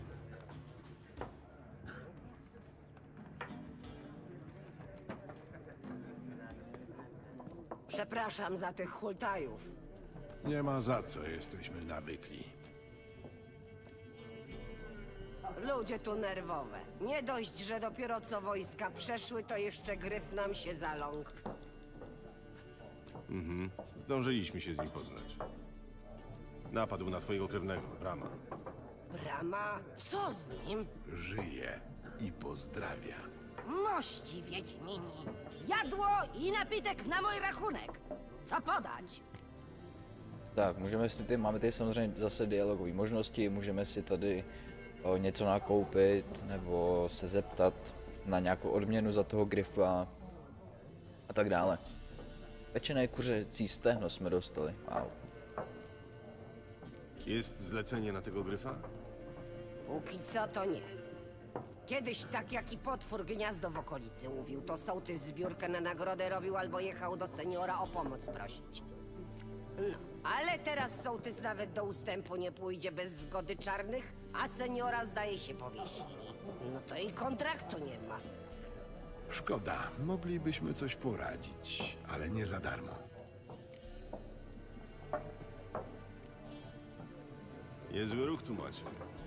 Przepraszam za tych hultajów. Nie ma za co, jesteśmy nawykli. Ludzie tu nerwowe. Nie dość, że dopiero co wojska przeszły, to jeszcze gryf nam się zaląkł. Zdążyliśmy się z nim poznać. Napadł na twojego krewnego, Brama. Brama? Co z nim? Żyje i pozdrawia. Mości Wiedźmini. Jadło i napitek na mój rachunek. Co podać? Tak, můžeme si tady, máme tady samozřejmě zase dialogové možnosti, můžeme si tady něco nakoupit, nebo se zeptat na nějakou odměnu za toho Gryfa a tak dále. Pečené kuřecí stehno jsme dostali, wow. Jest zlecenie na tego Gryfa? Póki co to nie. Kiedyś tak jak i potwór gniazdo w okolicy mówił, to sołtys zbiórkę na nagrodę robił albo jechał do seniora o pomoc prosić. No, ale teraz sołtys nawet do ustępu nie pójdzie bez zgody czarnych, a seniora zdaje się powiesili. No to i kontraktu nie ma. Szkoda, moglibyśmy coś poradzić, ale nie za darmo. Niezły ruch tu macie.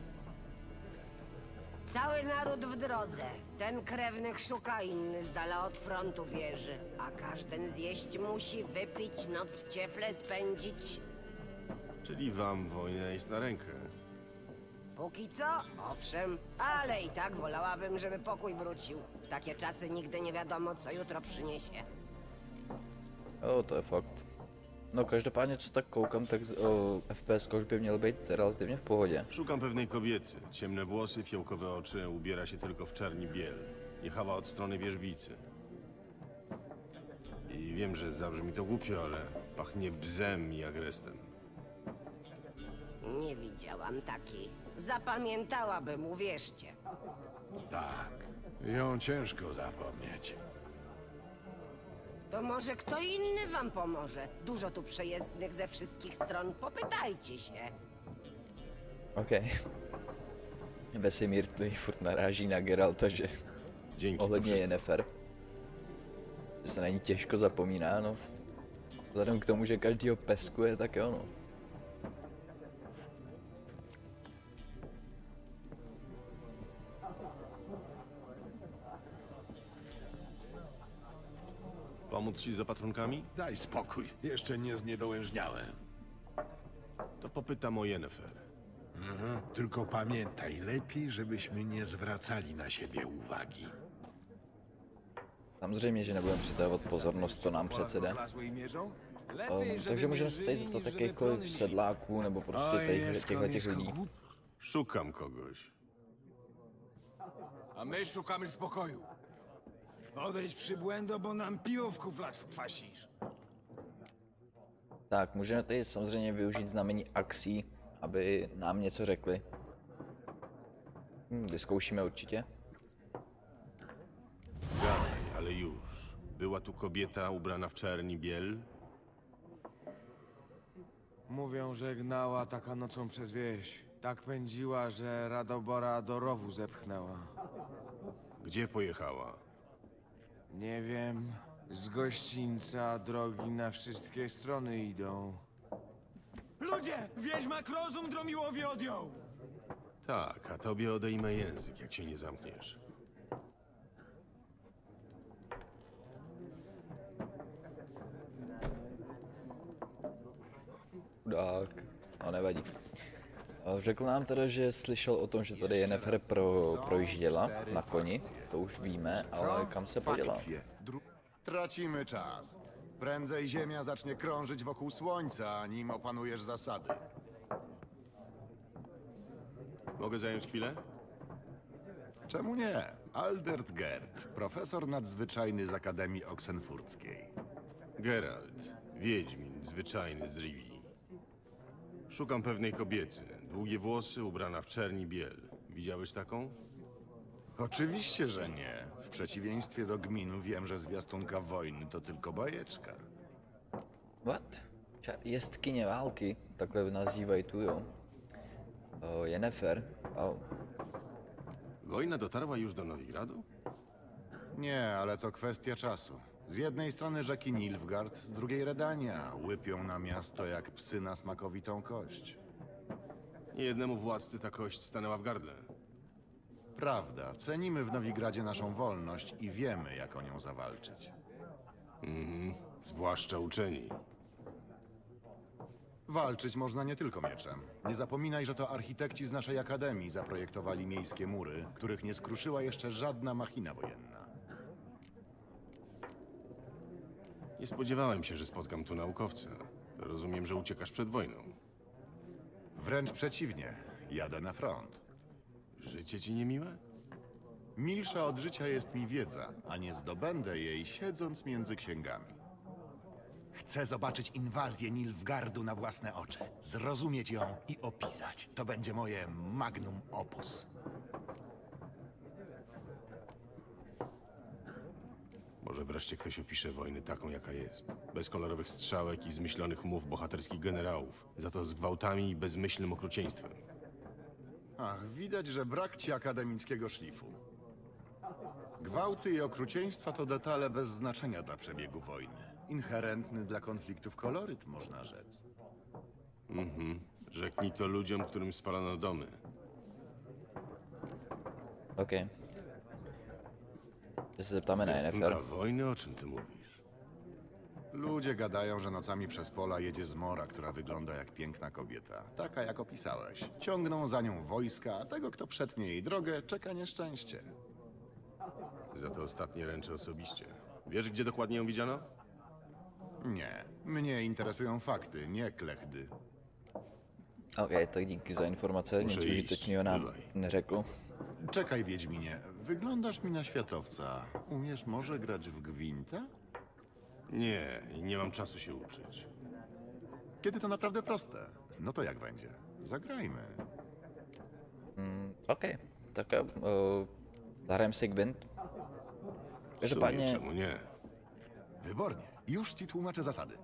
Cały naród w drodze. Ten krewnych szuka, inny z dala od frontu bierze. A każdy zjeść musi, wypić, noc w cieple spędzić. Czyli wam wojna jest na rękę. Póki co, owszem, ale i tak wolałabym, żeby pokój wrócił. W takie czasy nigdy nie wiadomo, co jutro przyniesie. Jo, to je fakt. No každopádně, co tak koukám, tak FPS už by měl být relativně v pohodě. Szukam pewnej kobiety. Ciemne włosy, fiołkowe oczy, ubiera się tylko w czarni biel. Jechała od strony wierzbicy. I wiem, że zabrzmi to głupio, ale pachnie bzem i agrestem. Nie widziałam takiej. Zapamiętałabym, uwierzcie. Tak, ją ciężko zapomnieć. To może kto inny wam pomoże. Dużo tu przejezdnych ze wszystkich stron. Popytajcie się. Okej. Vesemír tutaj furt naráží na Geralta, že Dzięki. to ohledně wszystko. Yennefer. Že se na ní těžko zapomíná, no. Vzhledem k tomu, že každýho peskuje, tak jo, no. Pomóc ci z opatrunkami? Daj spokój, jeszcze nie zniedołężniałem. To popytam o Yennefer. Tylko pamiętaj, lepiej, żebyśmy nie zwracali na siebie uwagi. Samozřejmě, že nebudeme přitahovat pozornost, to nám přece jde. Takže můžeme se tady zeptat jakýchkoliv sedláků, nebo prostě těchto těch lidí. Szukam kogoś. A my szukamy spokoju. Odejdź przybłędo, bo nam piwo w kuflach skwasisz. Tak, můžeme tady samozřejmě využít znamení akcí, aby nám něco řekli. Vyzkoušíme určitě. Gadaj, ale już. Była tu kobieta ubrana w czerni biel? Mówią, że gnała taka nocą przez wieś. Tak pędziła, że Radobora do rowu zepchnęła. Gdzie pojechała? Nie wiem, z gościńca drogi na wszystkie strony idą. Ludzie! Wiedźmak rozum Dromiłowi odjął! Tak, a tobie odejmę język, jak się nie zamkniesz. Tak, no nevadí. Řekl nám teda, že slyšel o tom, že tady Yennefer projížděla na koni, to už víme, ale kam se podělal? Tracimy czas. Prędzej Ziemia zacznie krążyć wokół Słońca, nim opanujesz zasady. Mogę zająć chwilę? Czemu nie? Aldert Gerd, profesor nadzwyczajny z Akademii Oksenfurckiej. Geralt, wiedźmin, zwyczajny z Rivii. Szukam pewnej kobiety. Długie włosy, ubrana w czerni biel. Widziałeś taką? Oczywiście, że nie. W przeciwieństwie do gminu wiem, że zwiastunka wojny to tylko bajeczka. What? Jestkyně války, takhle nazývají tu, jo. Yennefer, wow. Wojna dotarła już do Nowigradu? Nie, ale to kwestia czasu. Z jednej strony rzeki Nilfgaard, z drugiej Redania. Łypią na miasto jak psy na smakowitą kość. Niejednemu władcy ta kość stanęła w gardle. Prawda, cenimy w Nowigradzie naszą wolność i wiemy, jak o nią zawalczyć. Zwłaszcza uczeni. Walczyć można nie tylko mieczem. Nie zapominaj, że to architekci z naszej akademii zaprojektowali miejskie mury, których nie skruszyła jeszcze żadna machina wojenna. Nie spodziewałem się, że spotkam tu naukowca. Rozumiem, że uciekasz przed wojną. Wręcz przeciwnie, jadę na front. Życie ci niemiłe? Milsza od życia jest mi wiedza, a nie zdobędę jej siedząc między księgami. Chcę zobaczyć inwazję Nilfgaardu na własne oczy. Zrozumieć ją i opisać. To będzie moje magnum opus. Może wreszcie ktoś opisze wojnę taką, jaka jest. Bez kolorowych strzałek i zmyślonych mów bohaterskich generałów. Za to z gwałtami i bezmyślnym okrucieństwem. Ach, widać, że brak ci akademickiego szlifu. Gwałty i okrucieństwa to detale bez znaczenia dla przebiegu wojny. Inherentny dla konfliktów koloryt, można rzec. Rzeknij to ludziom, którym spalono domy. Okej. Okay. Se zeptáme na Jest Yennefer. wojny, o czym ty mówisz? Ludzie gadają, że nocami przez pola jedzie zmora, która wygląda jak piękna kobieta. Taka, jak opisałeś. Ciągną za nią wojska, a tego, kto przetnie jej drogę, czeka nieszczęście. Za to ostatnie ręczę osobiście. Wiesz, gdzie dokładnie ją widziano? Nie. Mnie interesują fakty, nie klechdy. Okej, tak díky za informace, nic Muszę užitečného iść. nám Bywaj. neřekl. Czekaj, Wiedźminie. Wyglądasz mi na światowca. Umiesz może grać w gwinta? Nie, i nie mam czasu się uczyć. Kiedy to naprawdę proste. No to jak będzie? Zagrajmy. Okej, tak zahrajeme si Gwent. W sumie, Každopádně, czemu nie? Wybornie. Już ci tłumaczę zasady.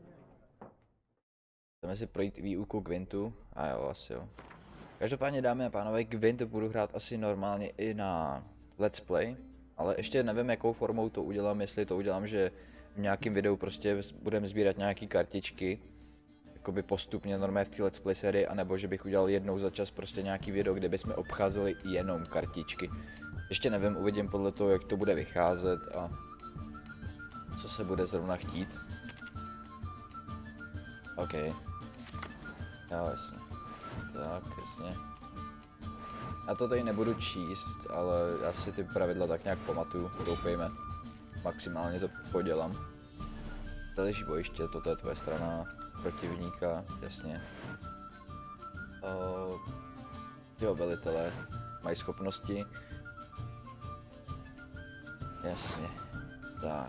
chceme si projít výuku Gwentu. A jo, asi jo. Každopádně, dámy a pánové, Gwent budu hrát asi normálně i na Let's Play. Ale ještě nevím, jakou formou to udělám, jestli to udělám, že v nějakém videu prostě budeme sbírat nějaký kartičky. Jakoby postupně normálně v té Let's Play sérii, anebo že bych udělal jednou za čas prostě nějaký video, kde bychom obcházeli jenom kartičky. Ještě nevím, uvidím podle toho, jak to bude vycházet a co se bude zrovna chtít. OK. Jo, jasně. Tak, jasně. Já to tady nebudu číst, ale já si ty pravidla tak nějak pamatuju, doufejme. Maximálně to podělám. Leží bojiště, toto je tvoje strana protivníka, jasně. Jo, velitelé mají schopnosti. Jasně. Tak.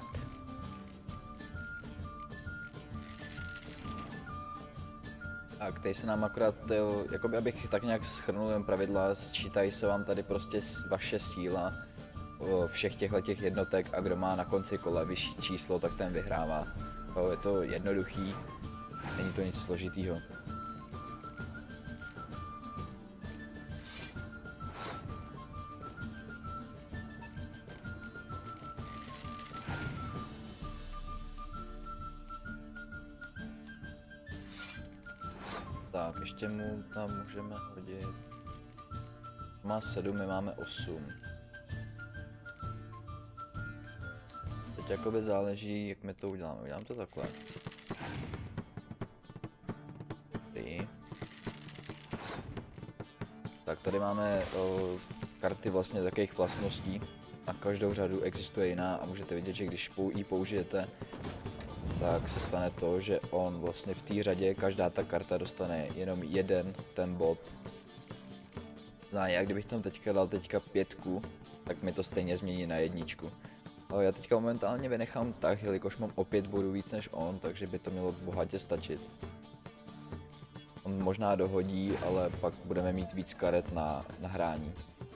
A tady se nám akorát, jakoby abych tak nějak shrnul jen pravidla, sčítají se vám tady prostě vaše síla všech těch jednotek a kdo má na konci kola vyšší číslo, tak ten vyhrává. Je to jednoduchý, není to nic složitýho. Tak, ještě mu tam můžeme hodit. Má 7, my máme 8. Teď jakoby záleží, jak my to uděláme. Udělám to takhle. 3. Tak tady máme karty vlastně takových vlastností. Na každou řadu existuje jiná a můžete vidět, že když ji použijete, tak se stane to, že on vlastně v té řadě, každá ta karta dostane jenom jeden ten bod. No já kdybych tam teďka dal 5, tak mi to stejně změní na 1. Ale já teďka momentálně vynechám tak, jelikož mám o 5 bodů víc než on, takže by to mělo bohatě stačit. On možná dohodí, ale pak budeme mít víc karet na hraní.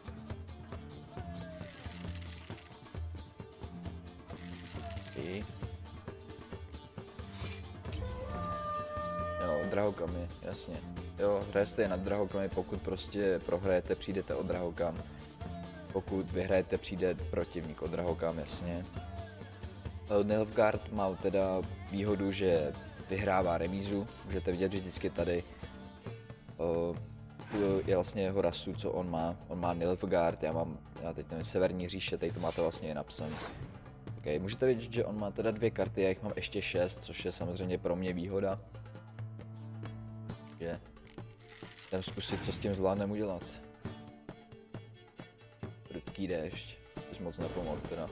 Jo, drahokamy, jasně. Jo, hrajete nad drahokamy, pokud prostě prohrajete, přijdete o drahokam. Pokud vyhrajete, přijde protivník o drahokam, jasně. Nilfgaard má teda výhodu, že vyhrává remízu. Můžete vidět, že vždycky tady je vlastně jeho rasu, co on má. On má Nilfgaard, já teď nevím, Severní říše, tady to máte vlastně napsané. Okay, můžete vidět, že on má teda 2 karty, já jich mám ještě 6, což je samozřejmě pro mě výhoda. Že jdem zkusit, co s tím zvládnem udělat. Prudký déšť, což moc nepomohl teda.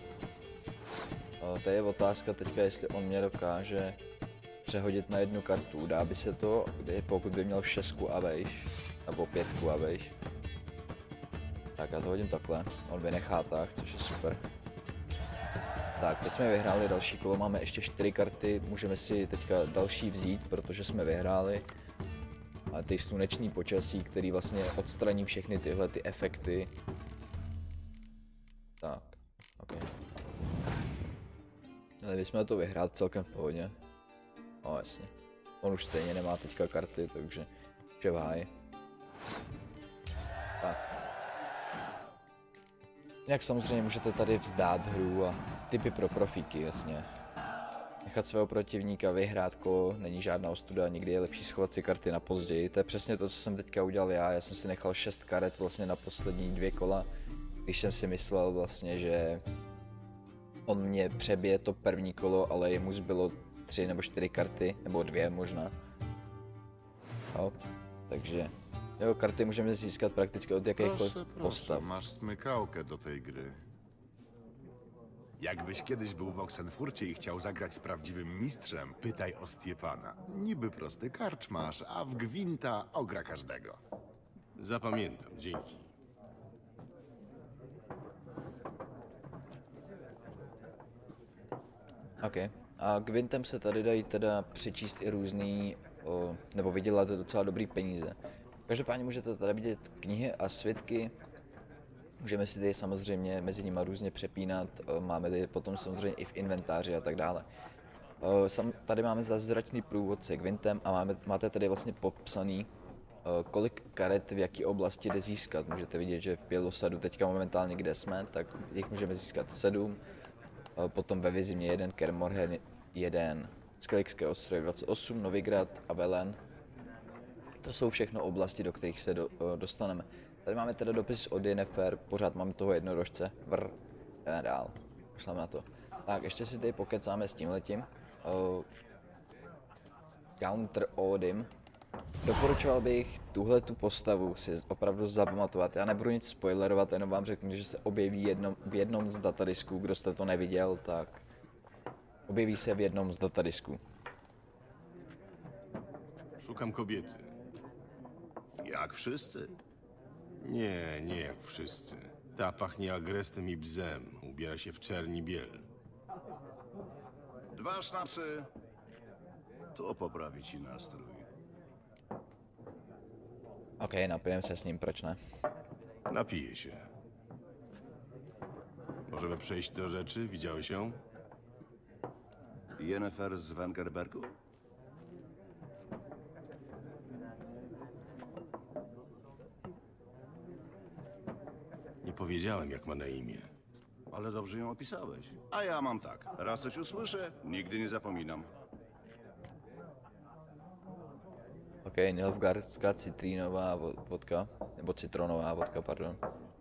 To je otázka teďka, jestli on mě dokáže přehodit na 1 kartu. Dá by se to, pokud by měl 6 a vejš, nebo 5 a vejš. Tak já to hodím takhle, on vynechá tak, což je super. Tak, teď jsme vyhráli další kolo, máme ještě 4 karty, můžeme si teďka další vzít, protože jsme vyhráli. A ty sluneční počasí, který vlastně odstraní všechny tyhle ty efekty. Tak, ok. Ale bychom to vyhrát celkem v pohodě. No jasně. On už stejně nemá teďka karty, takže je v háji. Tak. Jak samozřejmě můžete tady vzdát hru a tipy pro profíky, jasně. Nechat svého protivníka vyhrát kolo, není žádná ostuda, nikdy je lepší schovat si karty na později. To je přesně to, co jsem teďka udělal já jsem si nechal 6 karet vlastně na poslední 2 kola, když jsem si myslel vlastně, že on mě přebije to první kolo, ale jemu zbylo 3 nebo 4 karty, nebo 2 možná. Jo, takže jo, karty můžeme získat prakticky od jakýchkoliv postav. Máš smykałkę do tej gry. Jakbyś kiedyś był w Oxenfurcie i chciał zagrać z prawdziwym mistrzem, pytaj o Stiepana. Niby prosty karczmarz, a w gwinta ogra każdego. Zapamiętam, dzięki. OK. A Gwintem se tady dají teda přečíst i různý, nebo vydělat docela dobrý peníze. Každopádně můžete tady vidět knihy a svitky. Můžeme si tady samozřejmě mezi nimi různě přepínat, máme tady potom samozřejmě i v inventáři a tak dále. Tady máme zázračný průvodce Gwintem a máte tady vlastně popsaný, kolik karet v jaké oblasti jde získat. Můžete vidět, že v Bělosadu teďka momentálně kde jsme, tak jich můžeme získat 7. Potom ve Vizimě 1, Kermorhen 1, Skelikské ostrovy 28, Novigrad a Velen. To jsou všechno oblasti, do kterých se dostaneme. Tady máme teda dopis od Yennefer, pořád máme toho jednorožce. Jdeme dál. Pošlám na to. Tak, ještě si tady pokecáme s tímhletím. Counter Odim. Doporučoval bych tuhle tu postavu si opravdu zapamatovat. Já nebudu nic spoilerovat, jenom vám řeknu, že se objeví v jednom z datadisků. Kdo jste to neviděl, tak objeví se v jednom z datadisků. Szukam kobiety. Jak wszyscy? Nie jak wszyscy. Ta pachnie agrestem i bzem. Ubiera się w czerni biel. 2 sznapsy. To poprawi ci nastrój. OK, napijem se s ním, proč ne? Napiję się. Możemy przejść do rzeczy? Widziałeś ją? Yennefer z Wengerbergu? Nie powiedziałem, jak ma na imię. Ale dobrze ją opisałeś. A ja mam tak. Raz coś usłyszę, nigdy nie zapominam. OK, Nilfgaardská citrínová vodka, nebo citronová vodka, pardon.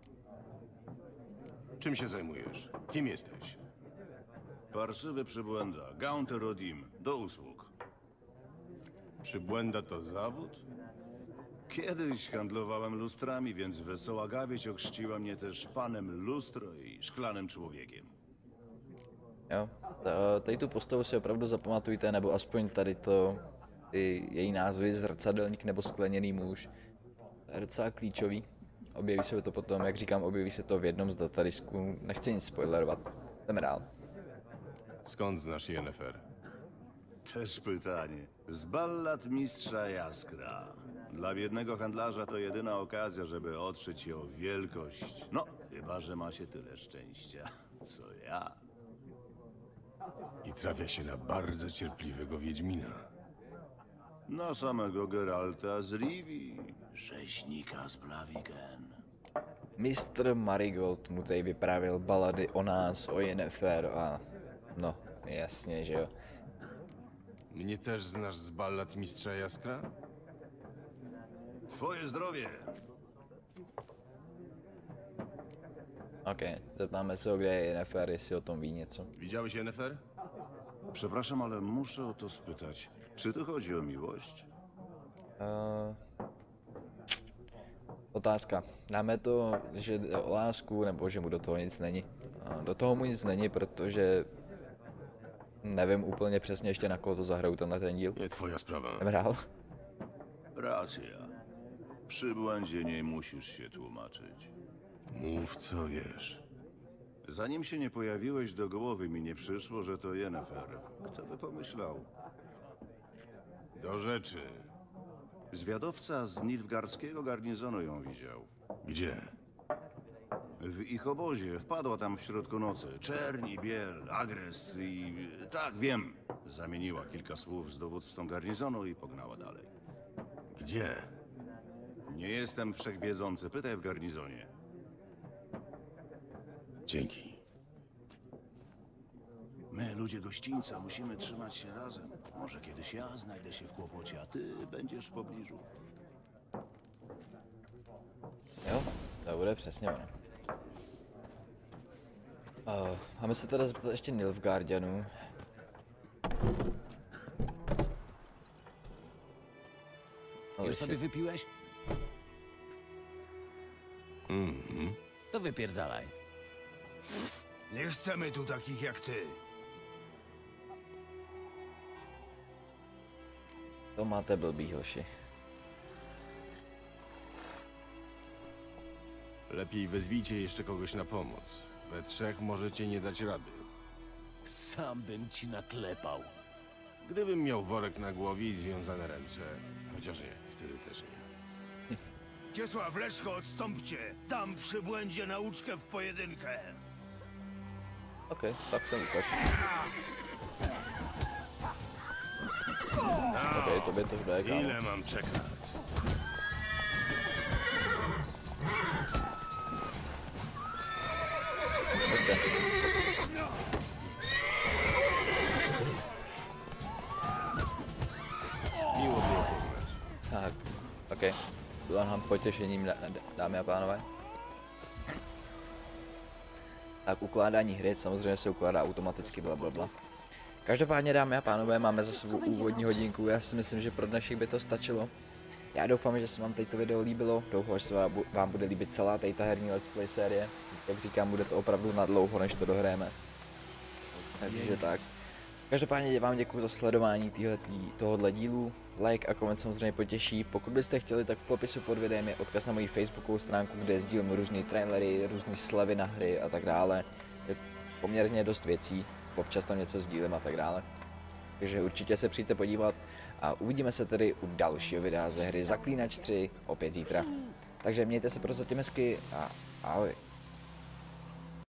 Czym się zajmujesz? Kim jesteś? Parszywy przybłęda. Gaunter Odim. Do usług. Przybłęda to zawód? Kiedyś handlowałem lustrami, więc wesoła gawieć ochrzciła mnie też panem lustro i szklanym człowiekiem. Jo, tady tu postavu si opravdu zapamatujte, nebo aspoň tady to, její názvy, zrcadlník nebo skleněný muž. To je docela klíčový. Objeví se to potom, jak říkám, objeví se to v jednom z datadisků. Nechci nic spoilerovat. Jdeme dál. Skąd znasz Yennefer? Też pytanie. Z ballad mistrza Jaskra. Dla biednego handlarza to jedyna okazja, żeby otrzeć się o wielkość. No, chyba że ma się tyle szczęścia, co ja. I trafia się na bardzo cierpliwego wiedźmina. Na samego Geralta z Rivii, rzeźnika z Blaviken. Mistr Marigold mu tady vyprávěl balady o nás, o Yennefer a no, jasně, že jo. Mnie też znasz z ballad mistrza Jaskra? Twoje zdrowie. OK, zeptáme se ho, kde je Yennefer, jestli o tom ví něco. Widziałeś Yennefer? Przepraszam, ale muszę o to spytać. Czy tu chodzi o miłość? Otázka. Dáme to, že jde o lásku, nebo že mu do toho nic není? Do toho mu nic není, protože nevím úplně přesně ještě, na koho to zahraju tenhle ten díl. Nie twoja sprawa. Hrál. Racja. Przy błędzie nie musisz się tłumaczyć. Mów co wiesz. Zanim się nie pojawiłeś, do głowy mi nie przyszło, że to Yennefer. Kto by pomyślał? Do rzeczy. Zwiadowca z Nilfgaardzkiego garnizonu ją widział. Gdzie? W ich obozie. Wpadła tam w środku nocy. Czerni, biel, agrest i... Tak, wiem. Zamieniła kilka słów z dowódcą garnizonu i pognała dalej. Gdzie? Nie jestem wszechwiedzący. Pytaj w garnizonie. Dzięki. My, ludzie gościńca, musimy trzymać się razem. Może kiedyś ja znajdę się w kłopocie, a ty będziesz w pobliżu. Jo, to bude přesně ono. Máme se teda zeptat ještě Nilfgaardianů. Już sobie wypiłeś? To wypierdalaj. Nie chcemy tu takich jak ty. To máte blbý, hoši. Lepiej wezwijcie jeszcze kogoś na pomoc. We trzech możecie nie dać rady. Sam bym ci naklepał. Gdybym miał worek na głowie i związane ręce. Chociaż nie, wtedy też nie. Ciesław, Leszko, odstąpcie. Dam przy błędzie nauczkę w pojedynkę. OK, tak se ukaž. OK, tobě to jde, kámo. Ile mam czekać? Miło było poznać. Tak, OK. Bylo nám potěšením, dámy a pánové. Tak ukládání hry samozřejmě se ukládá automaticky, blablabla. Každopádně, dámy a pánové, máme za sebou úvodní hodinku, já si myslím, že pro dnešek by to stačilo. Já doufám, že se vám to video líbilo, doufám, že se vám bude líbit celá ta herní let's play série. Jak říkám, bude to opravdu na dlouho, než to dohrajeme. Takže tak. Každopádně vám děkuji za sledování tohohle dílu. Like a koment samozřejmě potěší. Pokud byste chtěli, tak v popisu pod videem je odkaz na moji facebookovou stránku, kde sdílím různé trailery, různé slevy na hry a tak dále. Je poměrně dost věcí, občas tam něco sdílím a tak dále. Takže určitě se přijďte podívat a uvidíme se tedy u dalšího videa ze hry Zaklínač 3 opět zítra. Takže mějte se prozatím hezky a ahoj.